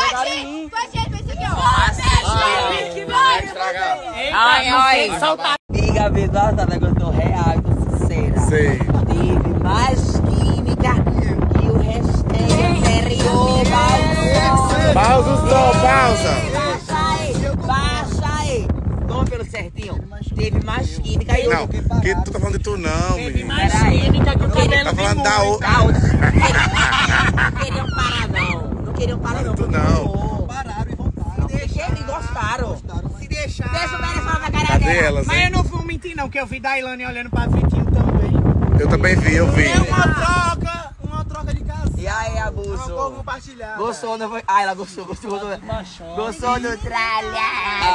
Ai, soltar. Amiga, verdade, tá vendo? Eu tô real, tô sincera. Sei. Teve mais química que o hashtag anterior. Pausa o som, pausa. Baixa aí. Toma pelo certinho. Teve mais química e Não, que tu tá falando de tu não, menino. Mais química que o cabelo Tá falando da outra. Não queriam parar, não. Não queriam parar, não. Tu não. Pararam e voltaram. Eles gostaram. Se deixar. Deixa o velho falar na cara Cadê dela. elas, Mas hein? eu não vou mentir não, que eu vi Dailane olhando pra Vitinho também. Eu também vi, eu vi. É uma troca de casa. E aí, abuso? Vamos compartilhar. Gostou, não foi? Ah, ela gostou. Gostou do tralha.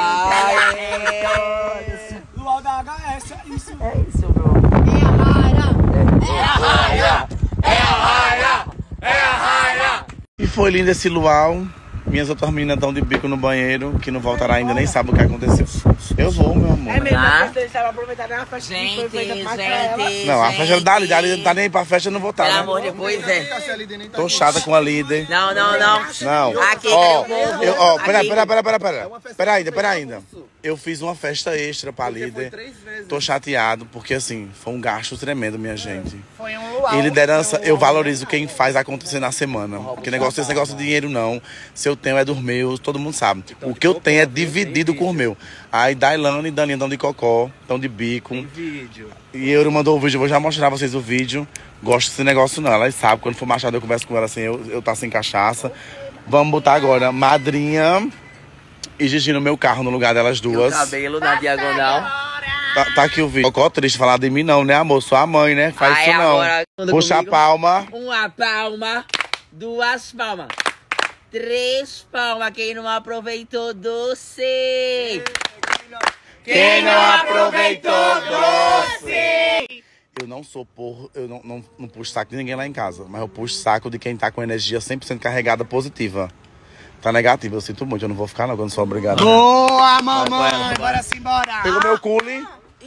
Luau da HS, é isso. É isso, bro. E foi lindo esse luau. Minhas outras meninas estão de bico no banheiro, que não voltará ainda, nem sabe o que aconteceu. Eu vou, meu amor. É mesmo, a festa, eles estavam aproveitando a festa que foi feita mais pra ela. Não, a festa dali não tá nem pra festa, eu não vou estar, Pelo né? amor de Deus, é. Tô chata com a líder. Não. Não. Aqui, Ó, cadê o povo? ó, Aqui. pera ainda. Eu fiz uma festa extra pra líder. Tô chateado, porque assim, foi um gasto tremendo, minha gente. Foi um luau. E liderança, eu valorizo quem faz acontecer na semana. Porque esse negócio de dinheiro não. Se eu tenho é dos meus, todo mundo sabe. O que eu tenho é dividido com o meu. Aí Dailane e Daninha estão de cocó, estão de bico. E eu mandou o vídeo, eu vou já mostrar pra vocês o vídeo. Gosto desse negócio não, elas sabem. Quando for Machado eu converso com ela assim, eu tá sem cachaça. Vamos botar agora Madrinha e Gigi no meu carro, no lugar delas duas. O cabelo na diagonal. Tá aqui o vídeo. Cocó triste falar de mim não, né amor? Sou a mãe, né? Faz isso não. Agora, Puxa comigo. a palma. Uma palma, 2 palmas, 3 palmas. Quem não aproveitou doce? Quem não aproveitou doce? Eu não sou porra, eu não puxo saco de ninguém lá em casa, mas eu puxo saco de quem tá com energia 100% carregada positiva. Tá negativo, eu sinto muito, eu não vou ficar não, eu não sou obrigado. Boa, mamãe, bora simbora. Pegou meu cule.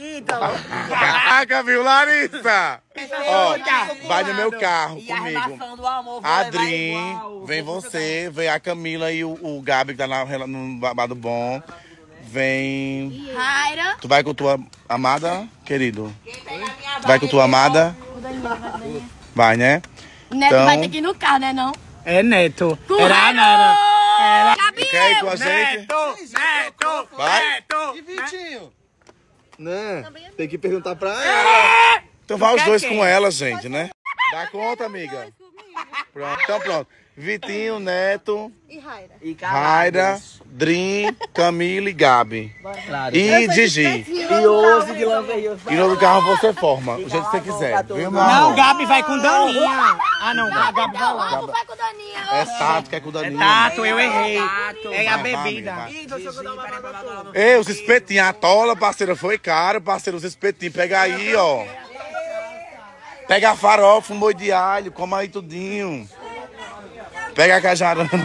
Caraca, viu, Larissa? Ó, vai no meu carro comigo. Adrim, vem você, vem a Camila e o Gabi que tá no babado bom. Vem. Raira. Tu vai com tua amada, querido? Tu vai com tua amada? Vai, né? Neto Então- vai ter que ir no carro, né não? É Neto. Correio! Era a Nara. Era... Quer ir com a gente? Neto. Vai? Neto. E Vitinho? Né? Tem que perguntar pra ela. Então vai os quer dois quem? com ela, gente, né? Dá conta, amiga? Pronto, então pronto. Vitinho, Neto, E Raira, Drim, Camila e Gabi. E Gigi. E osso de lambeio. E no outro carro você forma, do jeito que você quiser. Viu, meu Não, amor? Gabi vai com Daninha. Ah, não, a Gabi vai lá. Não vai com o Daninha. É Tato que é com o Daninho. Tato, eu errei. É a Vai, vai, bebida. amiga, vai. Ei, os espetinhos, a tola, parceiro, foi caro, parceiro, os espetinhos. Pega aí, ó. Pega a farofa, um boi de alho, coma aí tudinho. Pega a cajarana.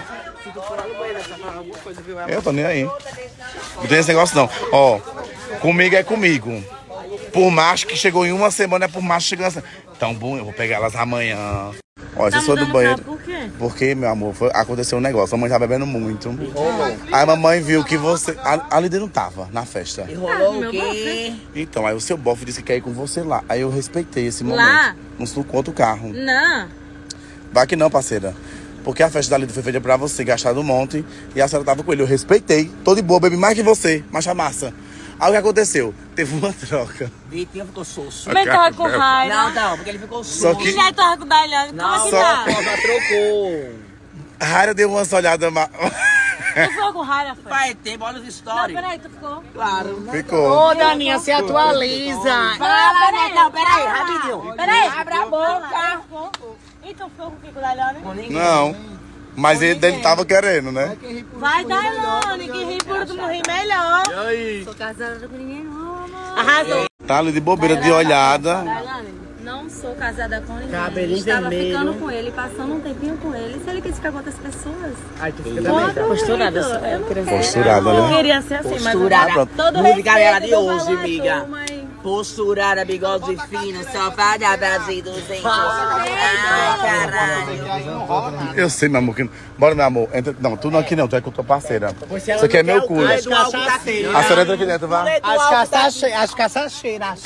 Eu tô nem aí. Não tem esse negócio não. Ó, comigo é comigo. Por macho que chegou em uma semana, é por macho chegando assim. Tão bom, eu vou pegar elas amanhã. Ó, vocês foram do banheiro. Por quê? Porque, meu amor, aconteceu um negócio. A mãe tava bebendo muito. Aí a mamãe viu que você... A Lídia não tava na festa. E rolou o quê? Então, aí o seu bofe disse que quer ir com você lá. Aí eu respeitei esse momento. Lá? No outro carro. Não. Vai que não, parceira. Porque a festa da Lídia foi feita pra você, gastar um monte. E a senhora tava com ele. Eu respeitei. Tô de boa, bebi mais que você. Macha massa. Aí o que aconteceu? Teve uma troca. Vitinho ficou soço. Mas tava com raiva. Não, porque ele ficou soço. Só que... E já tava com o Daliane. Como assim tá? Só trocou. A Raira deu uma olhada... Tu ficou com raiva, foi? Vai ter, olha os stories. Não, peraí, tu ficou? Claro. Ficou. Ô, Daninha, se atualiza. Não, peraí, rapidinho. Peraí. Abre a boca. E tu ficou com o que, com o Daliane? Não. Mas ele tava querendo, né? Vai, Daliane, que ri por tu não rir melhor. E aí? Sou casada com ninguém, não, amor. Arrasou. Tá ali de bobeira, de olhada. Daliane, não sou casada com ninguém. Cabelinho Estava vermelho. ficando com ele, passando um tempinho com ele. Se ele quis ficar com outras pessoas... Ai, tu fica também, tá? Posturada. Posturada, Eu né? queria ser assim, mas... Posturada. Todo Música dela de respeito, hoje, eu amiga. vou falar, Posturada, bigode fino, só pra dar Brasil 200. Ai, caralho. Eu sei, meu amor. Bora, meu amor. Entra... Não, tu não aqui não, tu é com tua parceira. Isso aqui é meu cu. A senhora entra aqui dentro, vai. As cachacheiras.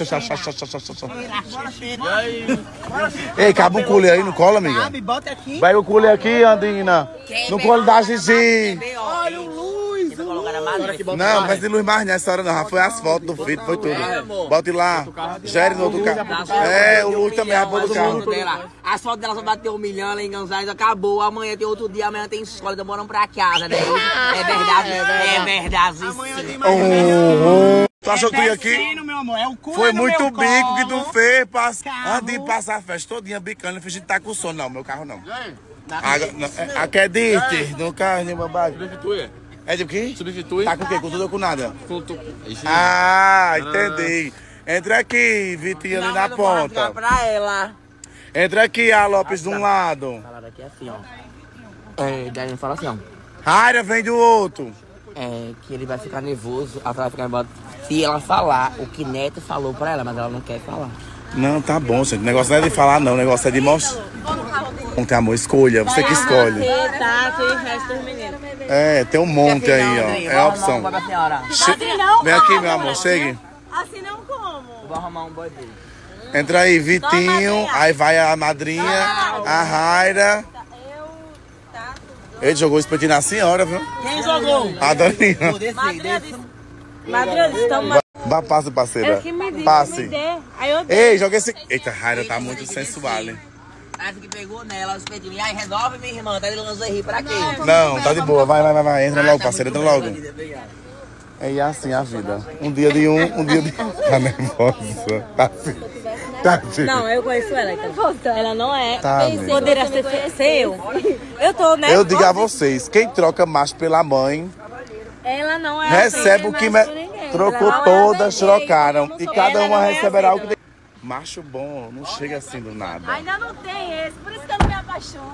Ei, cabe um cule aí, não cola, amiga? Cabe, bota aqui. Vai o cule aqui, Andina. No colo da Gigi. Olha o Luz. Não, mas de luz mais nessa hora não. Já foi as fotos do filho, foi tudo. Bote lá. Gere no outro carro. É, o Luz também rapou do carro. As fotos dela só bateu 1 milhão, ela em Gonzales, acabou. Amanhã tem outro dia, amanhã tem escola, demoram pra casa, né? É verdade, é verdade. Tu achou que tu ia aqui? Foi muito bico que tu fez. Antes de passar a festa todinha bicando, eu fiz de tá com sono. Não, meu carro não. Acredite, no carro, nem babado. É de quê? Substitui. Tá com o quê? Com tudo ou com nada? Com tudo. Ah, entendi. Entra aqui, Vitinho, ali na ponta. Pra ela. Entra aqui, a Lopes, de um lado. Fala daqui assim, ó. É, daí ele fala assim, ó. Raira, vem do outro. É, que ele vai ficar nervoso, ela vai ficar nervosa se ela falar o que Neto falou pra ela, mas ela não quer falar. Não, tá bom, gente. O negócio não é de falar, não. O negócio é de mostrar. Não tem amor, escolha. Você que escolhe. É, tem um monte aí, ó. É a opção. Vem aqui, meu amor, chegue. Assim não como. Vou arrumar um boy dele. Entra aí, Vitinho. Aí vai a madrinha, a Raira. Ele jogou o espetinho na senhora, viu? Quem jogou? A Daninha. Madrinha, estamos... Passe, parceira. Eu que me disse, Passe. me dê. Aí eu Ei, joga esse... Eita, Raira tá muito sensual, hein? Aí que pegou nela, os pedinhos. Aí resolve, minha irmã. Tá dando rir pra quê? Não, tá de boa. Vai. Entra logo, parceira. Entra logo. É assim a vida. Um dia de um dia de... Tá nervosa. Tá assim. Não, eu conheço ela. Então. Ela não é. Tá, Poderia ser eu. Eu tô, né? Eu digo a vocês, quem troca macho pela mãe... Ela não é. Recebe o que... Trocou todas, trocaram. E cada uma receberá o que tem. Macho bom, não chega assim do nada. Ainda não tem esse, por isso que eu não me apaixono.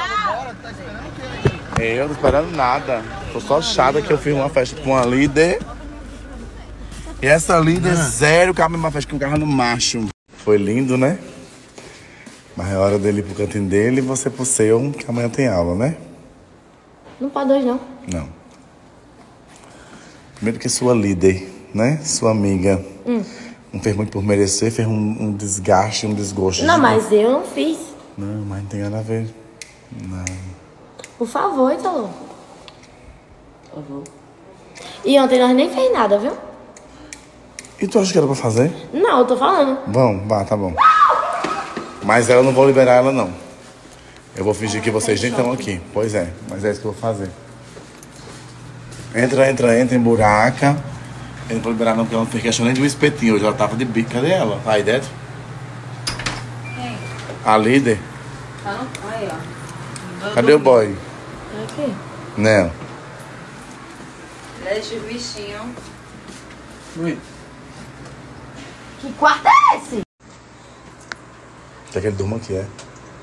Eu não tô esperando nada. Tô só chata que eu fiz uma festa com uma líder. E essa líder zero cabe uma festa com um carro no macho. Foi lindo, né? Mas é hora dele ir pro cantinho dele e você pro seu, que amanhã tem aula, né? Não pode dois, não. Não. Primeiro que sua líder, né? Sua amiga. Não fez muito por merecer, fez um desgaste, um desgosto. Não, mas eu não fiz. Não, mas não tem nada a ver. Não. Por favor, Italo. Por favor. E ontem nós nem fez nada, viu? E tu acha que era pra fazer? Não, eu tô falando. Bom, tá bom. Mas eu não vou liberar ela, não. Eu vou fingir que vocês nem estão aqui. Pois é, mas é isso que eu vou fazer. Entra, emburaca. Eu não vou liberar não, porque ela não fez questão nem de um espetinho. Hoje ela tava de bico. Cadê ela? Tá aí dentro? Quem? A líder. Tá? Aí, ó. Cadê o boy? Aqui. Não. Deixa o bichinho. Ui. Que quarto é esse? Quer que ele durma aqui, é?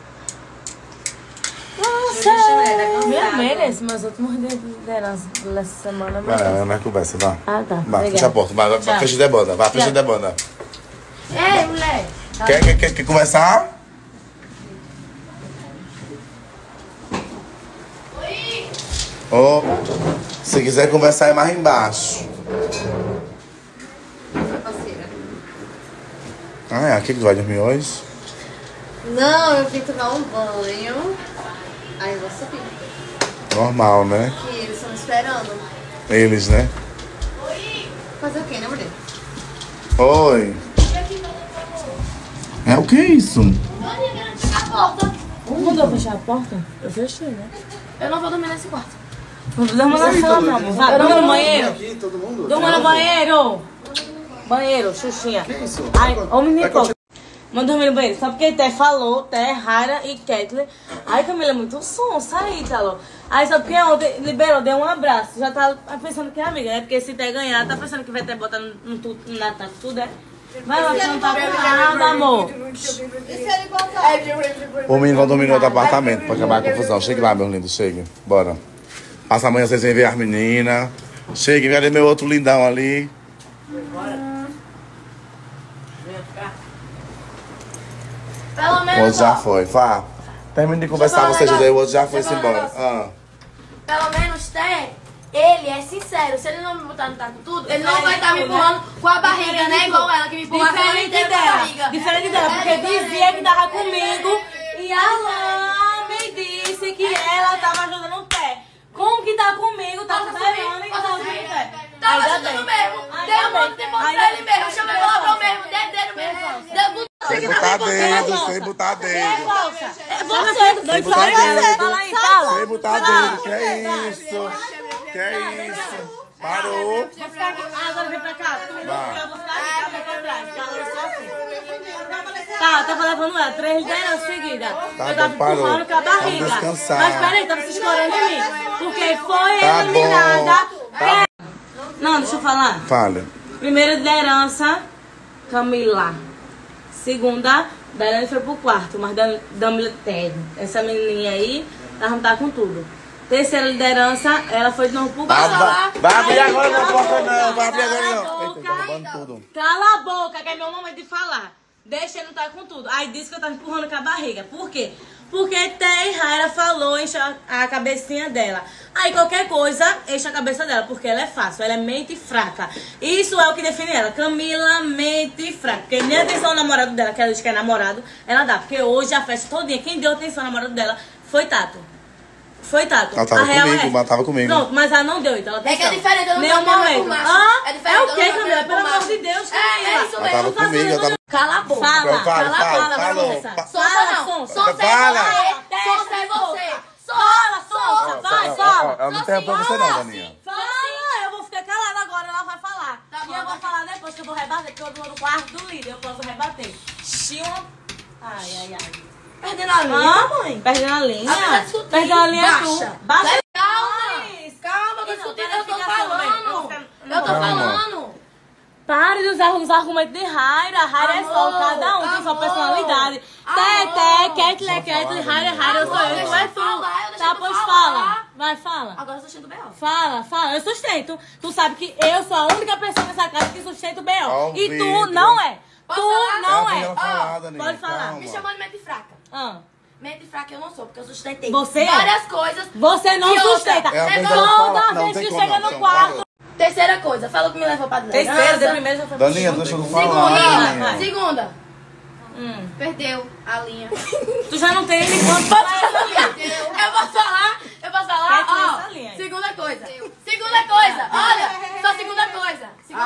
Nossa! Minha mãe, esse, mas outros mordidos dessa semana. Vai, mais conversa, vá. Ah, tá. Vai, fecha a porta. Vai, fecha de banda. Vai, fecha de banda. Ei, mulher. Quer conversar? Ô, se quiser conversar é mais embaixo. Ah, é aqui que tu vai dormir hoje? Não, eu vim tomar um banho. Aí eu vou subir. Normal, né? Que eles estão me esperando. Eles, né? Fazer o quê, né, mulher? Oi. É o que é isso? A porta. Mandou fechar a porta? Eu fechei, né? Eu não vou dormir nesse quarto. Durma na sala, meu amor. Vai, durma no banheiro. Aqui, todo mundo? Durma no banheiro. Banheiro, Xuxinha. Que isso? Ai, ô menino, manda dormir no banheiro. Só porque Té falou, Té, Raira e Kathleen. Ai, Camila, é muito sonsa aí, Talo. Aí só porque ontem liberou, deu um abraço. Já tá pensando que é amiga, né? Porque se Té ganhar, tá pensando que vai ter botar no Natal tudo, é? Vai lá, que não tá com nada, amor. E se ele botar? O menino vai dormir no outro apartamento pra acabar a confusão. Chegue lá, meu lindo, chegue. Bora. Passa amanhã vocês vêm ver as meninas. Chegue, cadê meu outro lindão ali? Pelo O menos, outro já ó, foi. Vá. Termina de conversar, você ajuda aí. O outro já foi-se embora. Ah. pelo menos Té, ele é sincero. Se ele não me botar no taco tudo, ele não vai estar me empurrando com a barriga, né? Igual ela que me empurra a semana inteira com a barriga. Diferente dela, porque dizia que tava comigo e a Lã me disse que ela tava ajudando o Té. Como que tá comigo, tá esperando e tá ajudando o Té? Tava ajudando mesmo. Deu um monte de ponto pra ele mesmo. Chamei palavrão mesmo. Dedo mesmo. Sem botar dedo, sem botar dedo. É você, dois botar dedo. fala aí, fala. Sem botar dedo, que é isso? Que é isso? Parou. Vou ficar aqui. Agora vem pra cá. Tu me deu eu vou ficar aqui, tá pra trás. Calor só assim. Tá, tava levando ela 3 lideranças seguidas. Tá Eu tava bom, parou. empurrando com a barriga. Vamos descansar. Mas peraí, tava se escorando em mim. Porque foi Tá eliminada. bom. Tá Não, deixa eu falar. Fala. Primeira liderança, Camila. Segunda, Daiane foi pro quarto, mas Damila Ted. Essa menininha aí, não tá com tudo. Terceira liderança, ela foi de novo pro quarto. Vai abrir agora na porta não, vai abrir agora não. Eita, tô roubando tudo. Cala a boca, que é meu momento de falar. Deixa ele estar com tudo. Aí disse que eu tava empurrando com a barriga. Por quê? Porque Té e Raira falou, enche a cabecinha dela. Aí qualquer coisa, enche a cabeça dela, porque ela é fácil, ela é mente fraca. Isso é o que define ela. Camila, mente fraca. Porque nem atenção ao namorado dela, que ela diz que é namorado, ela dá. Porque hoje a festa todinha, quem deu atenção ao namorado dela foi Tato. Foi Tato. Ela tava A real comigo, é. mas tava comigo. Pronto, mas ela não deu, então ela É que é diferente, eu não Nenhum dou momento. por macho. Ah, É diferente, é o eu quê, não dou Camila? por Pelo macho. amor de Deus, É Camila. isso Ela tava mesmo. comigo, eu tava... Cala a boca. Fala, Fala, Sonsa não. Sonsa é Fala. você. Sonsa é você. Fala, Sonsa, vai, fala. Eu não interrompo você não, Daninha. Fala, eu vou ficar calada agora, ela vai falar. Tá bom, E eu vou falar depois que eu vou rebater, porque eu tô no quarto do líder, eu posso rebater. Chima. Ai. Perdendo a linha, mãe. Perdendo a linha? Ela tá discutindo. Perdendo a linha Baixa. tu. Baixa. Calma, eu tô discutindo, eu tô falando. Eu tô Calma. falando. Pare de usar os argumentos de Raira. Raira é só, cada um tem sua personalidade. Kathleen, Raira, eu sou eu, tu é tu. Tá, pois fala. Vai, fala. Agora eu sustento o B.O. Fala, eu sustento. Tu sabe que eu sou a única pessoa nessa casa que sustenta o B.O. Ó o E tu vidro. não é. Posso Tu falar? não Ela é. tem falar, Daninha, Pode falar. calma. Me chamando de mente fraca. Ah. Mente fraca eu não sou, porque eu sustentei Você é? várias coisas. Você não E outra, sustenta. É a vez dela Toda falar. Não, vez tem que como chega não, no então, quarto. parou. Terceira coisa, falou que me levou pra liderança. Terceira, de primeira já foi. Daninha, deixa eu falar, Daninha. Segunda. Perdeu a linha. Tu já não tem nem quanto. Eu posso falar? Quer que Ó, essa linha? segunda coisa. Segunda coisa. Olha, só segunda coisa.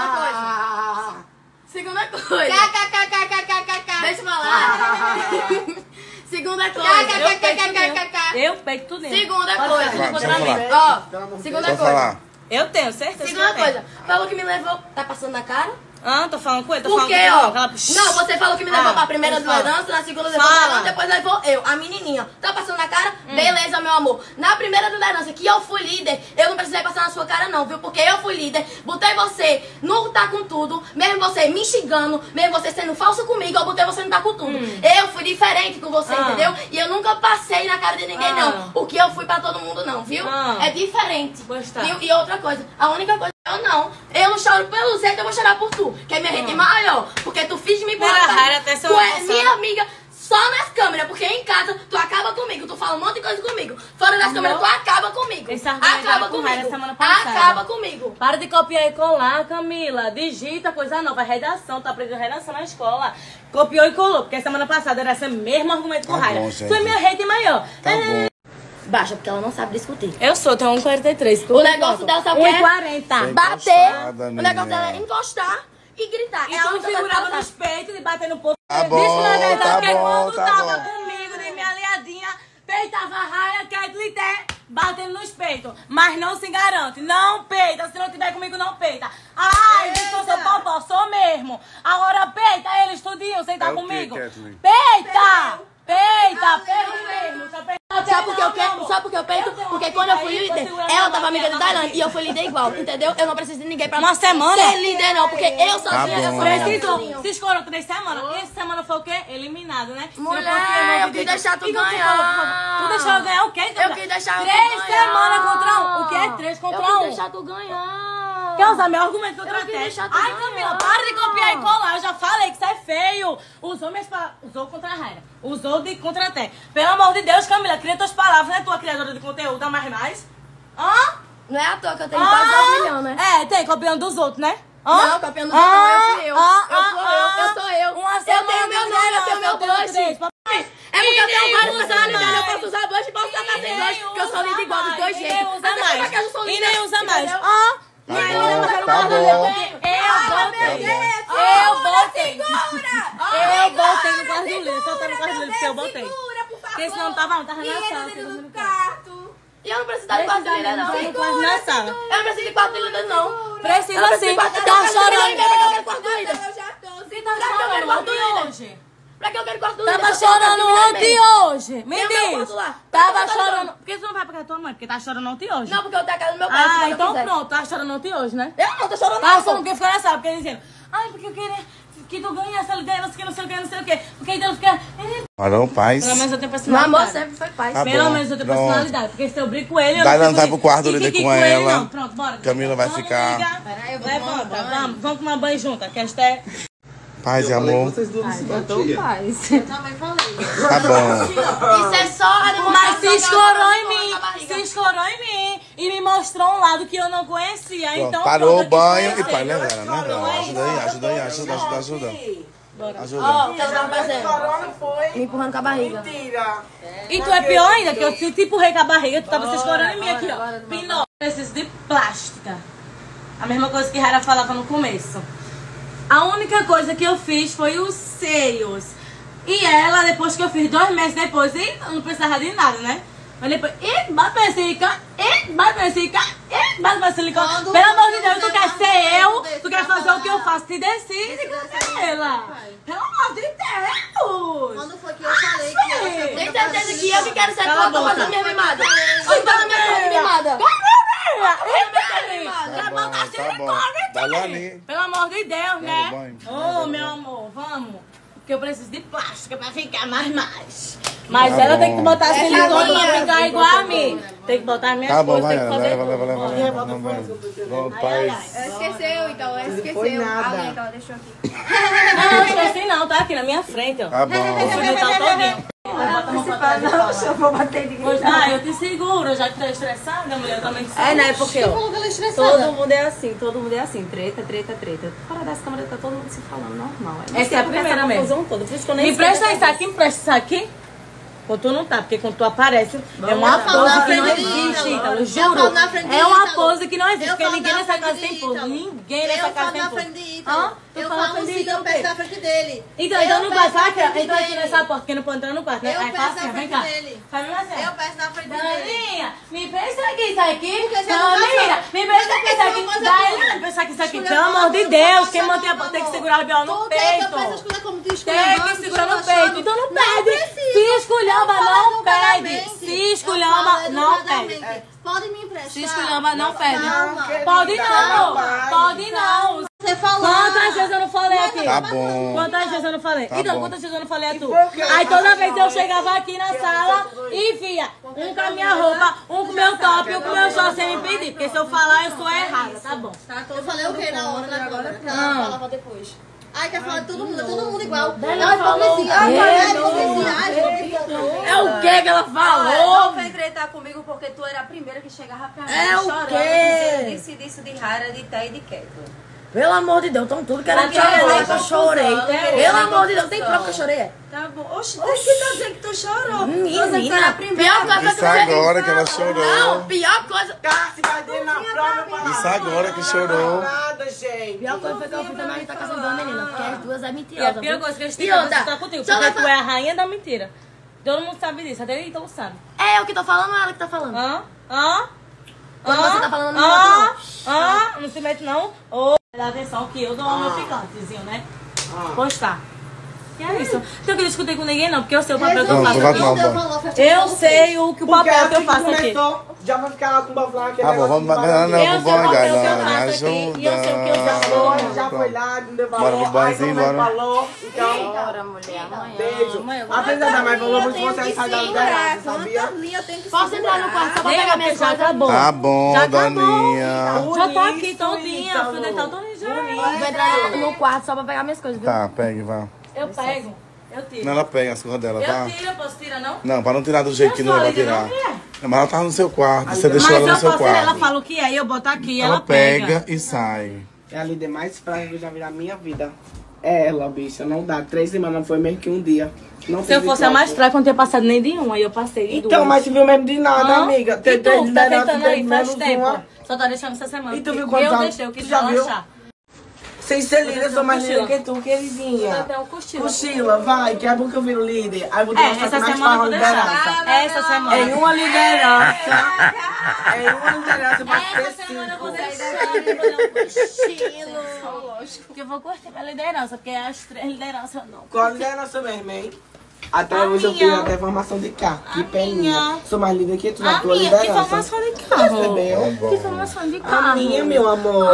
Segunda coisa. Deixa eu falar. Segunda coisa. Eu peito tudo dentro. Segunda Pode coisa. ficar Deixa eu contra mim. falar. Ó, segunda Deixa eu coisa. falar. Eu tenho certeza. Segunda que eu tenho. coisa. Falou que me levou. Tá passando na cara? Ah, tô falando com ele, tô Por falando quê, com ó? ela. Não, você falou que me levou pra primeira fala. liderança, na segunda levou Fala. ela, depois levou eu, a menininha. Tá passando na cara? Beleza, meu amor. Na primeira liderança, que eu fui líder, eu não precisei passar na sua cara não, viu? Porque eu fui líder, botei você no tá com tudo, mesmo você me xingando, mesmo você sendo falso comigo, eu botei você no tá com tudo. Eu fui diferente com você, entendeu? E eu nunca passei na cara de ninguém, não. O que eu fui pra todo mundo, não, viu? É diferente. Viu? E outra coisa, a única coisa eu não choro pelo certo, eu vou chorar por tu, que é minha rede maior, porque tu finge me Pera, Raira, até seu tu é emoção. minha amiga, Só nas câmeras, porque em casa tu acaba comigo, tu fala um monte de coisa comigo. Fora das câmeras tu acaba comigo. Acaba comigo. Acaba comigo. Para de copiar e colar, Camila. Digita coisa nova. Redação, tá aprendendo redação na escola. Copiou e colou, porque semana passada era esse mesmo argumento com Raira. Tu é minha rede maior. Tá bom. Baixa, porque ela não sabe discutir. Eu sou, tenho 1,43. O negócio dela sabe o que é? 1,40. Bater. O negócio dela é encostar e gritar. E tu figurava nos peitos e bater no povo. Tá bom, porque tá bom, quando tá tava bom. comigo, nem minha aliadinha, peitava a Raia, Kathleen batendo nos peitos. Mas não se garante. Não peita. Se não tiver comigo, não peita. Ai, diz que eu sou popó, sou mesmo. Agora peita eles tudinho, sem estar comigo. Peita! Peita! Peita mesmo. Sabe por que eu peito? Porque quando eu fui líder, ela tava amiga de Dailane e eu fui líder igual, entendeu? Eu não preciso de ninguém pra uma semana ser líder, não, porque eu sozinha, eu sou precisou. Se escorou 3 semanas. E essa semana foi o quê? Eliminado, né? Mulher, eu quis deixar tu ganhar. Tu deixou eu ganhar o quê? Eu quis deixar tu 3 semanas contra 1. O que é 3 contra 1? Eu quis deixar tu ganhar. Quer usar meu argumento contra a teste? Ai, Camila, para de copiar e colar. Eu já falei que isso é feio. Usou minhas palavras. Usou contra a Raira. Usou de contra a Té. Pelo amor de Deus, Camila, cria tuas palavras, né? Tua criadora de conteúdo, a mais. Hã? Não é à toa que eu tenho quase 2 milhões, né? É, tem, copiando dos outros, né? Não, copiando dos outros, eu fui eu. Eu sou eu. Eu tenho meu nome, eu tenho meu blush. É porque eu tenho vários anos, eu posso usar blush e posso usar sem blush, porque eu sou linda igual dos dois jeitos. E nem usa mais. E nem usa mais. Tá Eu botei no quarto do Lili, só tá no quarto do Lili porque eu botei. Porque senão não tava na sala. E eu não preciso de quarto de líder, não. Eu não preciso de quarto de líder, não. Precisa sim. Tá chorando. Pra que eu quero quarto do líder? Você tá chorando ontem hoje. Pra que eu quero quarto do líder? Tava chorando ontem hoje. Me diz. Tava chorando. Por que você não vai pra casa da tua mãe? Porque tá chorando ontem hoje. Não, porque eu tenho a casa do meu pai. Ah, então pronto. Tá chorando ontem hoje, né? Eu não tô chorando, não. Tá chorando porque ficou na sala. Porque dizendo, ai, porque eu queria que tu ganhasse a liderança, que não sei o que, não sei o que. Porque então fica... Parou, paz. Pelo menos eu tenho personalidade. Meu amor sempre foi paz. Tá Pelo bom, menos eu tenho pronto. personalidade. Porque se eu brigo com ele, eu Dailane não vai pro quarto líder com ela. Não, pronto, bora. Camila vai ficar. Peraí, eu vou tomar banho. Vamos tomar banho junto, que esta é... Paz e amor. Eu tô paz. Eu também falei. Tá bom. Isso é só a demonstração. Mas se escorou em mim. Se escorou em mim. E me mostrou um lado que eu não conhecia. Pronto, Então, parou o banho e conhecer. pai, né, velho? Né, velho? Ajuda aí. Ajuda. Ó, o que ela tava fazendo? Me empurrando com a barriga. E tu é pior ainda, que eu te empurrei com a barriga, tu tava se escorando em mim aqui, ó. Pinó. Preciso de plástica. A mesma coisa que Raira falava no começo. A única coisa que eu fiz foi os seios. E ela, depois que eu fiz 2 meses depois, e não precisava de nada, né? Mas depois, bate pra silicone, bate pra silicone. Pelo amor de Deus, tu quer ser eu? Tu quer fazer o que eu faço? Te decide, Cancela. Pelo amor de Deus. Quando foi que eu falei que tem certeza que eu que quero ser que eu tô fazendo minha mimada? Oi, fala minha foto mimada. Quer botar silicone? Pelo amor de Deus, né? Ô, meu amor, vamos. Porque eu preciso de plástica pra ficar mais. Mas Tá ela bom. tem que botar silicone pra ficar igual a mim. Tem que botar as minhas Tá bom, coisas, vai, tem que fazer leva. tudo. Pronto, paz. Ela esqueceu, então. Ela esqueceu. foi nada. A que ela deixou aqui. Não, não esqueci não, tá aqui na minha frente, ó. Tá bom. Eu fui no tal todinho. Não, eu vou bater de Pois não, eu te seguro, já que tá estressada, mulher, eu também te seguro. É, né? Porque ó, falou que ela é estressada. todo mundo é assim. Treta. Fora dessa câmera tá todo mundo se falando normal. Essa é a primeira mesmo. Confusão toda. Por isso que eu nem Me presta isso aqui, me presta isso aqui. Quando tu não tá, porque quando tu aparece, é uma pose que não existe, Ítalo, juro. É uma pose que não existe, porque ninguém nessa casa tem pose. Ninguém nessa casa tem pose. Eu falo assim, eu peço na frente dele. Então não vai, sabe? Entra aqui nessa porta, porque não pode entrar no quarto, né? Eu Aí peço fala na assim, vem frente cá. dele. Faz mesmo assim. Eu peço na frente dele. Daninha, me presta aqui isso aqui. Porque você não Daninha, me presta aqui isso aqui. Daninha, me presta aqui isso aqui. Pelo amor de Deus, quem mantém a porta tem que segurar o biol no peito. Tem que segurar no peito. Então não pede. Se esculhamba, não pede. Se esculhamba, não pede. Pode me emprestar. Se esculhamba, não pede. Pode não. Pode não. Você falou. Quantas vezes eu não falei aqui? Tá bom. Quantas vezes eu não falei? Tá Então, bom. quantas vezes eu não falei a tu? Aí toda vez eu chegava aqui na sala e via um com a minha roupa, um com o meu top, um com o meu short sem me pedir. Porque se eu falar, eu sou errada, tá bom. Eu falei o que na hora da câmera? Porque ela falava depois. Ai, quer falar de todo mundo igual. Ela falou. É o que ela falou? Não vem tretar comigo porque tu era a primeira que chegava pra mim. É o chorando, quê? Disse de Raira, de Té e de Keto. Pelo amor de Deus, estão tudo querendo Porque chorar. ela Eu tá chorei. confusão, Pelo amor de Deus, tem prova que eu chorei? Tá bom. Oxi, que tá dizendo que tu chorou. Menina, pior coisa Isso agora que ela chorou. Não, pior coisa. Isso agora que chorou. Nada, gente. Pior coisa foi que eu fui também na casa de uma menina, porque as duas é E mentira. a pior coisa que eles têm E que outra, estar contigo, só porque vai tu é a rainha da mentira. Todo mundo sabe disso, até então sabe. É eu que tô falando ou ela que tá falando? Quando você tá falando, não se mete não. Dá atenção que eu dou o meu picantezinho, né? Pois tá. E é isso. Não tenho que discutir com ninguém não, porque eu sei o papel que eu faço aqui. Eu sei o papel que eu faço aqui. Já vai ficar lá com o baflá. Tá bom, vamos bacana, Eu sei o papel que eu me faço aqui. ajuda. E eu sei o que eu faço. Já foi lá, não deu Bora valor. pro barzinho, bora. Falou, então, Bora, mulher, amanhã. beijo. Aprenda a dar mais valor, porque você sai da liderança, sabia? Posso entrar no quarto só pra pegar minhas coisas? Acabou. Tá bom, Já acabou. Doninha. Já tá aqui todinha, fui deitar todinha já. Vou entrar no quarto só pra pegar minhas coisas, viu? Tá, pegue, vá. Eu pego, eu tiro. Não, ela pega as coisas dela, tá? Eu tiro, eu posso tirar não? Não, pra não tirar do jeito que não vai tirar. Mas ela tava no seu quarto, você deixou Mas ela no seu eu posso tirar, ela quarto. fala o que é, e eu boto aqui, Ela ela pega. pega e sai. É a líder mais frágil que eu já vi na minha vida. É ela, bicha, não dá. 3 semanas foi mesmo que um dia. Não Se eu tive fosse a troca. mais fraca, eu não tinha passado nem de uma, aí eu passei de Então, duas. mas tu viu mesmo de nada, Hã? amiga. E tu, que tá liderança, tentando aí, faz menos tempo. uma. Só tá deixando essa semana. E tu viu porque quanto eu deixei, eu tu quis já viu? relaxar. Sem ser líder, eu sou mais Cochila. líder que tu, queridinha. Até um cochilo. Cochila, vai, que é bom que eu viro líder. Aí eu vou te mostrar essa como é que semana eu faz vou uma deixar. liderança. Essa semana. Em uma liderança. Em uma liderança, eu posso ter Essa semana eu vou 5. deixar, eu vou dar um cochilo. Lógico. Que eu vou curtir minha liderança, porque as 3 lideranças não. Qual liderança mesmo, hein? Até hoje eu fiz até formação de carro. Que peninha. Sou mais líder que tu na tua minha, liderança. que formação de carro. Percebeu? Que formação de carro. A minha, meu amor.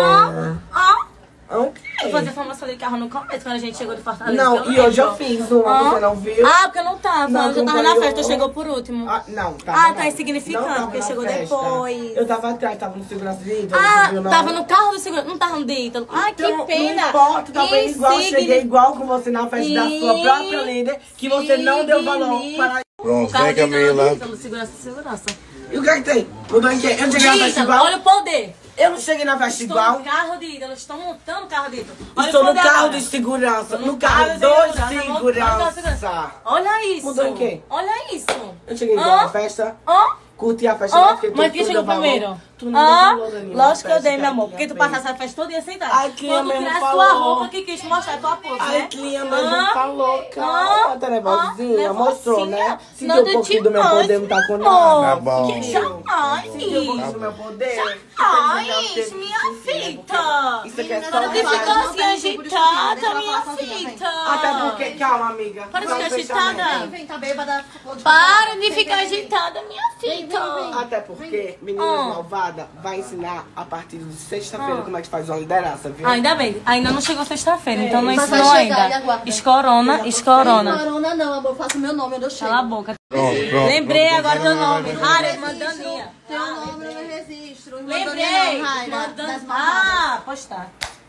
O quê? Eu fazia formação de carro no começo, quando a gente chegou de Fortaleza. Não, eu e hoje eu lembro. fiz uma, você não viu? Ah, porque eu não tava. Não, eu já tava na acompanhou. festa, chegou por último. Não, tá. Ah, tá insignificante, porque chegou depois. Eu tava atrás, tava no segurança de Ítalo. Ah, viu, não? tava no carro do segurança, não tava no de Ítalo. Ai, que Então, pena. Não importa, talvez igual, cheguei igual com você na festa da sua própria líder, que você não deu valor para... Pronto, Carro vem de Camila. Ítalo, segurança. E o que é que tem? Mudou em quê? Eu não cheguei na festa Ítalo, igual? olha o poder. Eu não cheguei na festa Estou igual? no carro de Ítalo, estou montando o carro de Ítalo. Olha Estou o no poder carro agora. de segurança, Estou no carro de do segurança. segurança. Olha isso. Mudou em quê? Olha isso. Eu cheguei igual na festa, curti a festa, Ó, porque tu mas quem chegou deu valor. primeiro? Tu não deu valor, Danilo, Lógico que eu na dei, festa, meu amor. que Porque tu tinha passasse a festa toda sentada. Ai, Clinha Quando tu mesmo tirasse falou. tua roupa, que quis mostrar tua pose, Ai, né? Clinha mesmo falou, calma, tá nervosinha, mostrou, né? Nada Sentiu um pouquinho do meu demais, poder, não tá com amor. nada. Tá bom. Que jamais. Sentiu um pouquinho do meu poder. Ai, minha fita. Isso aqui é só Para de fase. ficar assim agitada, minha fita. Até porque, calma, amiga. Para de Vamos ficar fechar agitada. mesmo. Vem, tá bêbada. Para de ficar agitada, minha fita. Até porque, meninas malvadas, vai ensinar a partir de sexta-feira como é que faz uma liderança, viu? Ainda bem, ainda não chegou sexta-feira, então não mas vai ensinou chegar, e ainda. aguarda. Escorona, escorona. Corona não, amor. Faço meu nome, onde eu chego. Cala a boca. Pronto. Lembrei pronto, agora pronto. do nome. Vai. Rara, irmã Daninha. Teu nome no registro. Lembrei. Irmã Irmã das Ah, pois tá.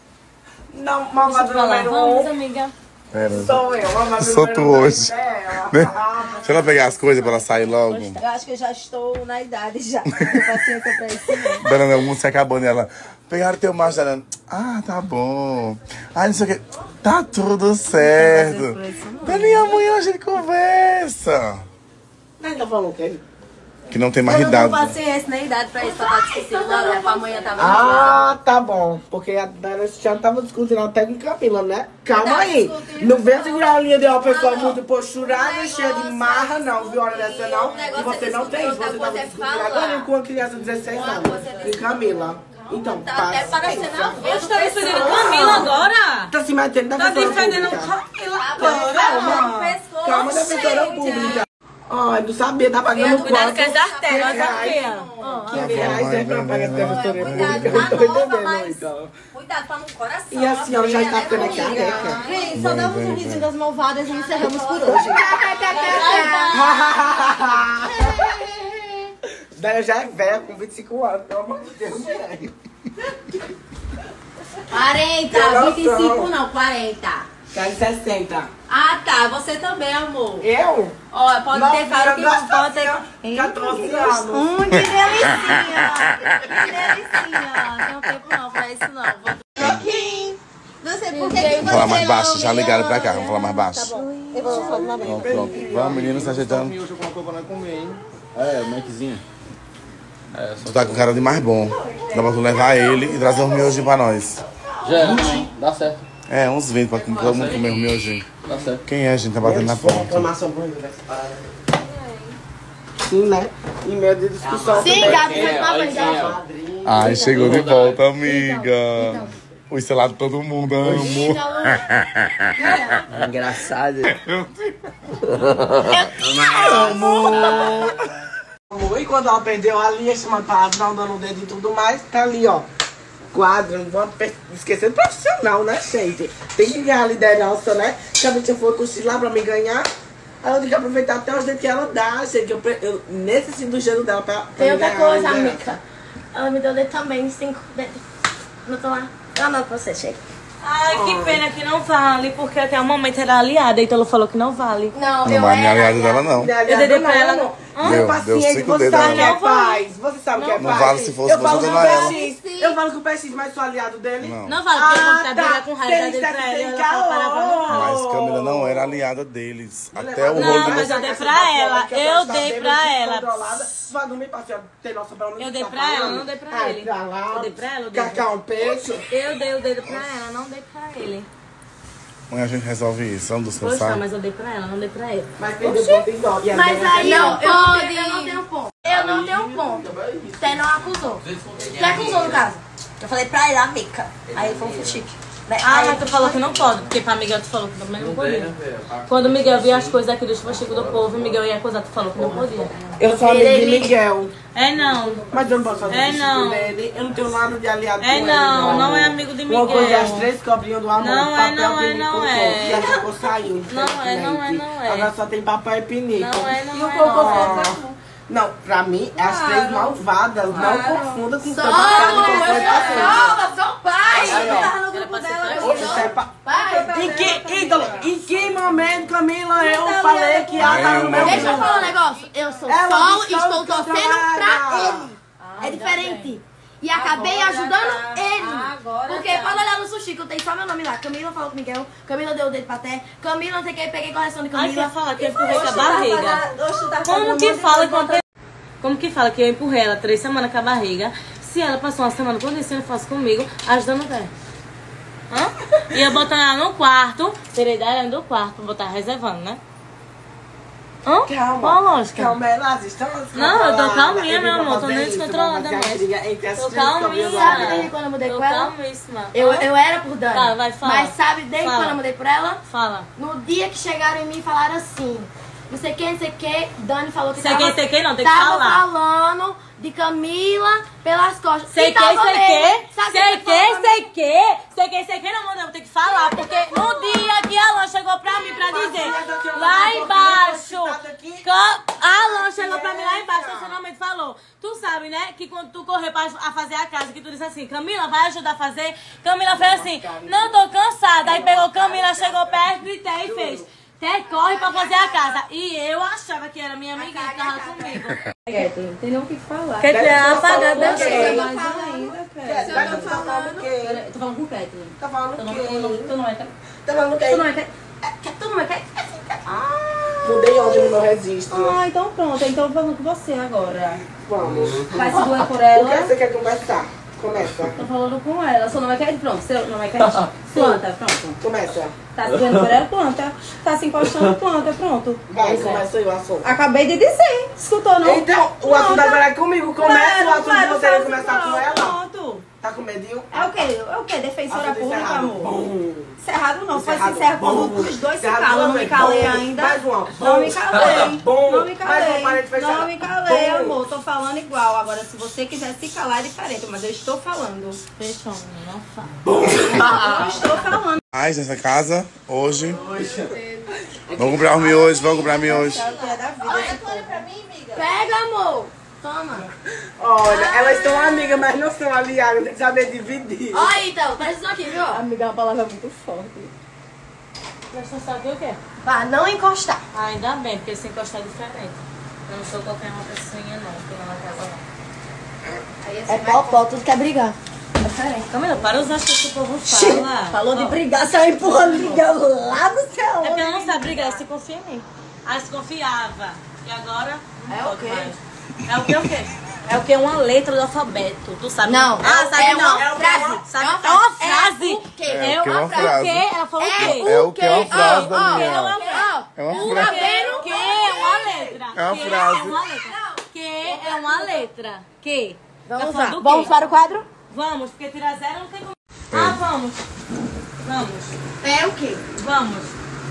Não, malvada Deixa eu falar. número Vamos, 1. amiga. Pera. Sou eu, malvada Sou número tu 2 hoje. dela. Deixa ela pegar as coisas pra ela sair logo. Eu acho que eu já estou na idade já. Não tenho paciência pra isso mesmo. Dana, o mundo se acabando nela. Pegaram teu macho, Dana. Ah, tá bom. Ah, não sei o que. Tá tudo certo. Daninha, amanhã a gente conversa. Nem tá falando o quê? Que não tem mais Eu não tenho idade. paciência nem idade pra isso, pra estar discutindo na hora, pra amanhã tá vendo. Ah, tá bom. Porque a Dana já tava discutindo até com Camila, né? Calma aí. Não vem segurar a linha de uma pessoa muito posturada, cheia de marra, não. Viu hora dessa, não? E você não tem isso. Você tava discutindo agora com uma criança de 16 anos. Com Camila. Então, Até parecendo Eu estou defendendo Camila agora? Tá se metendo na Tá defensora defendendo pública. Camila Calma. Calma, defensora pública. Ai, não sabia, tá pagando Cuidado quanto? com as artérias, tá R$15 é pra pagar a defensoria pública. Eu não tô entendendo, então. Cuidado pra no coração. E a senhora já está ficando careca. Vem, só dá um sorrisinho das malvadas e encerramos por hoje. Daí já é velha, com 25 anos, pelo amor de Deus, mulher. 40, 25 não, 40. Quero 60. Ah, tá. Você também, amor. Eu? Ó, pode ter cara que não pode ter. 14 anos. Que delicinha. Que delicinha. Não tem tempo não pra isso não. Não sei por que Vamos falar mais baixo, já ligaram pra cá, vamos falar mais baixo. Tá bom. Eu vou falar na Pronto, pronto. Vamos, meninos, se ajeitando. É, o Maczinho. Tu tá com cara de mais bom. Dá pra tu levar ele e trazer uns miojinhos pra nós. Já era também, dá certo. É, uns 20 pra todo mundo comer um miojinho. Dá certo. Quem é, gente? Tá batendo na porta. Reclamação por ele dessa parada. Sim, né? E meio de discussão Sim, também. Gabi, faz uma coisa. Ai, chegou de volta, amiga. O selado todo mundo, amo. Engraçado. E quando ela perdeu a linha, chamando palavrão, dando o dedo e tudo mais, tá ali, ó. Quadro, não vamos esquecer do profissional, né, gente? Tem que ganhar a liderança, né? Se a bicha for cochilar pra me ganhar, aí eu tenho que aproveitar até os dedos que ela dá, gente. Eu necessito do gelo dela pra Tem me outra ganhar a coisa, liderança. amiga. Ela me deu dedo também, 5 dedos. Não tô lá. Eu anoto pra você, chega. Ai, que pena que não vale, porque até o momento era aliada, então ela falou que não vale. Não, Não vai me aliado dela, não. Eu dei pra ela, não. Deu Paciente, 5 você dedos sabe o que nela. é paz. Você sabe o que é Não paz. vale se fosse Eu falo você com dando o ela. PX. Eu falo com o PX, mas sou aliado dele. Não vale, porque quando tá brigando com raiva, eu dei pra ela, ela fala para não. Mas Camila não era aliada deles. Até o rolo Não, de mas eu dei pra ela. Eu dei pra ela. Vai dormir pra ter nossa pra Eu dei pra ela, não dei pra ele. Eu dei pra ela, eu dei Cacau um peixe. Eu dei o dedo pra ela, não dei pra ele. Amanhã a gente resolve isso, vamos Poxa, descansar. mas eu dei pra ela, não dei pra ele. Mas perdeu ponto em dó. Mas aí Não, eu não tenho ponto. Eu não tenho ponto. Você não acusou. Você acusou no caso. Eu falei pra ela, amiga. Aí ele falou fuxique. Ah, mas tu falou que não pode, porque pra Miguel tu falou que também não podia. Quando o Miguel via as coisas aqui do fuxico do povo, o Miguel ia acusar, tu falou que não podia. Eu sou amigo de Miguel. É não. Mas eu não posso fazer isso não. dele. Eu não tenho nada de aliado com É ele. não, não é amigo de Uma coisa, as Miguel. 3 cobrinhas do amor. Não é, papel, não é, pinico, não cocô. é. E a cocô saiu. Não é, não é, não é. Agora só tem papel e pinico. Não é, não E o é, cocô não é. foi Não, pra mim, é as 3 malvadas. Não confunda com Só, tanta cara de eu cocô e sou sou pai. Aí, ó. Eu tava no grupo dela. Isso é pa- Pai. Em que momento, Camila, eu falei que ela tava no meu Deixa eu grupo? falar um negócio. Eu sou Ela solo me e estou controla. torcendo pra ele. É diferente. E acabei ajudando ele. Porque pode olhar no sushi, que eu tenho só meu nome lá. Camila falou com o Miguel. Camila deu o dedo pra Té. Camila não sei o que, peguei correção de Ai, Camila. quer falar que eu empurrei com a barriga. Como que fala que eu empurrei ela 3 semanas com a barriga? Se ela passou uma semana toda isso, não fosse comigo, ajudando o pé. Hã? Ia botando ela no quarto, tirei dela do quarto, pra botar reservando, né? Hã? Calma. Qual a lógica? Calma, elas estão Não, eu tô calminha, Ele meu vai amor, tô fazer nem isso, descontrolada mas mais. a briga entre as Tô 3 cobrinhas do calminha. amor. Sabe desde quando eu mudei Tô com ela? calmíssima. Eu era por Dani. Tá, vai, fala. Mas sabe desde Fala. quando eu mudei por ela? Fala. No dia que chegaram em mim e falaram assim, não sei quem, Dani falou que Sei quem não, tem que tava falar. falando de Camila pelas costas. Sei E tava mesmo. Sabe sei que, não, mano, eu vou ter que falar, porque no dia que a Alan chegou pra mim pra dizer, lá embaixo, a Alan chegou pra mim lá embaixo, estacionamento, falou, tu sabe, né, que quando tu correu a fazer a casa, que tu disse assim, Camila, vai ajudar a fazer? Camila fez assim, não, tô cansada, aí pegou Camila, chegou perto, gritei e fez, corre pra fazer a casa. E eu achava que era minha amiga que tava comigo. Não tem nem o que falar. Quer dizer, apagada da Cheia. cheia. Mais ainda, Tá cara. falando o quê? Tô falando com o Kathleen. Tá falando o quê? Tu não é Tá falando o quê? Tu não é Mudei onde no meu registro. Ah, então pronto. Então vamos com você agora. Vamos. Vai se doer por O que ela. você quer conversar? Começa. Tô falando com ela. Seu nome é Kate? Pronto. Seu nome é Kate? Planta, pronto. Começa. Tá se doendo por ela? Planta. Tá se encostando? Planta, pronto. Vai, começa aí o assunto. Acabei de dizer. Escutou, não? Então, o assunto Planta. agora é comigo. Começa o assunto Vai, que você vai vai começar com ela. Pronto. Tá com medinho? É o quê? É o quê? Defensora Assunto pública, encerrado. amor? Bom. Encerrado não. Foi Encerrado. sincero quando Bom. os dois se Encerrado calam. Não não me é calei bom. ainda. Mais uma. Não me calei. Bom. Não me Mais uma parede calei. fechada. Não me calei, Bom. amor. Tô falando igual. Agora, se você quiser se calar, é diferente. Mas eu estou falando. Fechou, não fala. Eu estou falando. Mais nessa casa, hoje. Vamos comprar os miojos, vamos comprar miojos. Pega, amor. Toma. Olha, elas são amigas, mas não são aliadas. Tem que saber dividir. Olha, então, presta atenção aqui, viu? Amiga é uma palavra muito forte. Presta atenção aqui o quê? Pra não encostar. Ah, ainda bem, porque se encostar é diferente. Eu não sou qualquer uma pessoinha, não, que não na casa não. É pau, tudo quer brigar. Diferente. Camila, para usar as coisas que o povo fala. Falou de brigar, saiu empurrando brigar lá no céu. É porque ela não sabe brigar, ela se confia em mim. Ela se confiava. E agora? Não É o pode quê? mais. É o quê? É o quê? Uma letra do alfabeto. Tu sabe? Não. Ah, sabe É não. uma frase. Sabe? É uma É uma frase. É o quê? É o que é uma frase. O quê? Ela falou o quê? É o que é uma frase, É Daniela. uma frase. É uma O frase. que é uma letra. É uma Que frase. É uma letra. Que é uma letra. Que? Vamos Tá lá. falando do Vamos quê? para o quadro? Vamos, porque tirar zero não tem como. Ah, vamos. Vamos. É o quê? Vamos.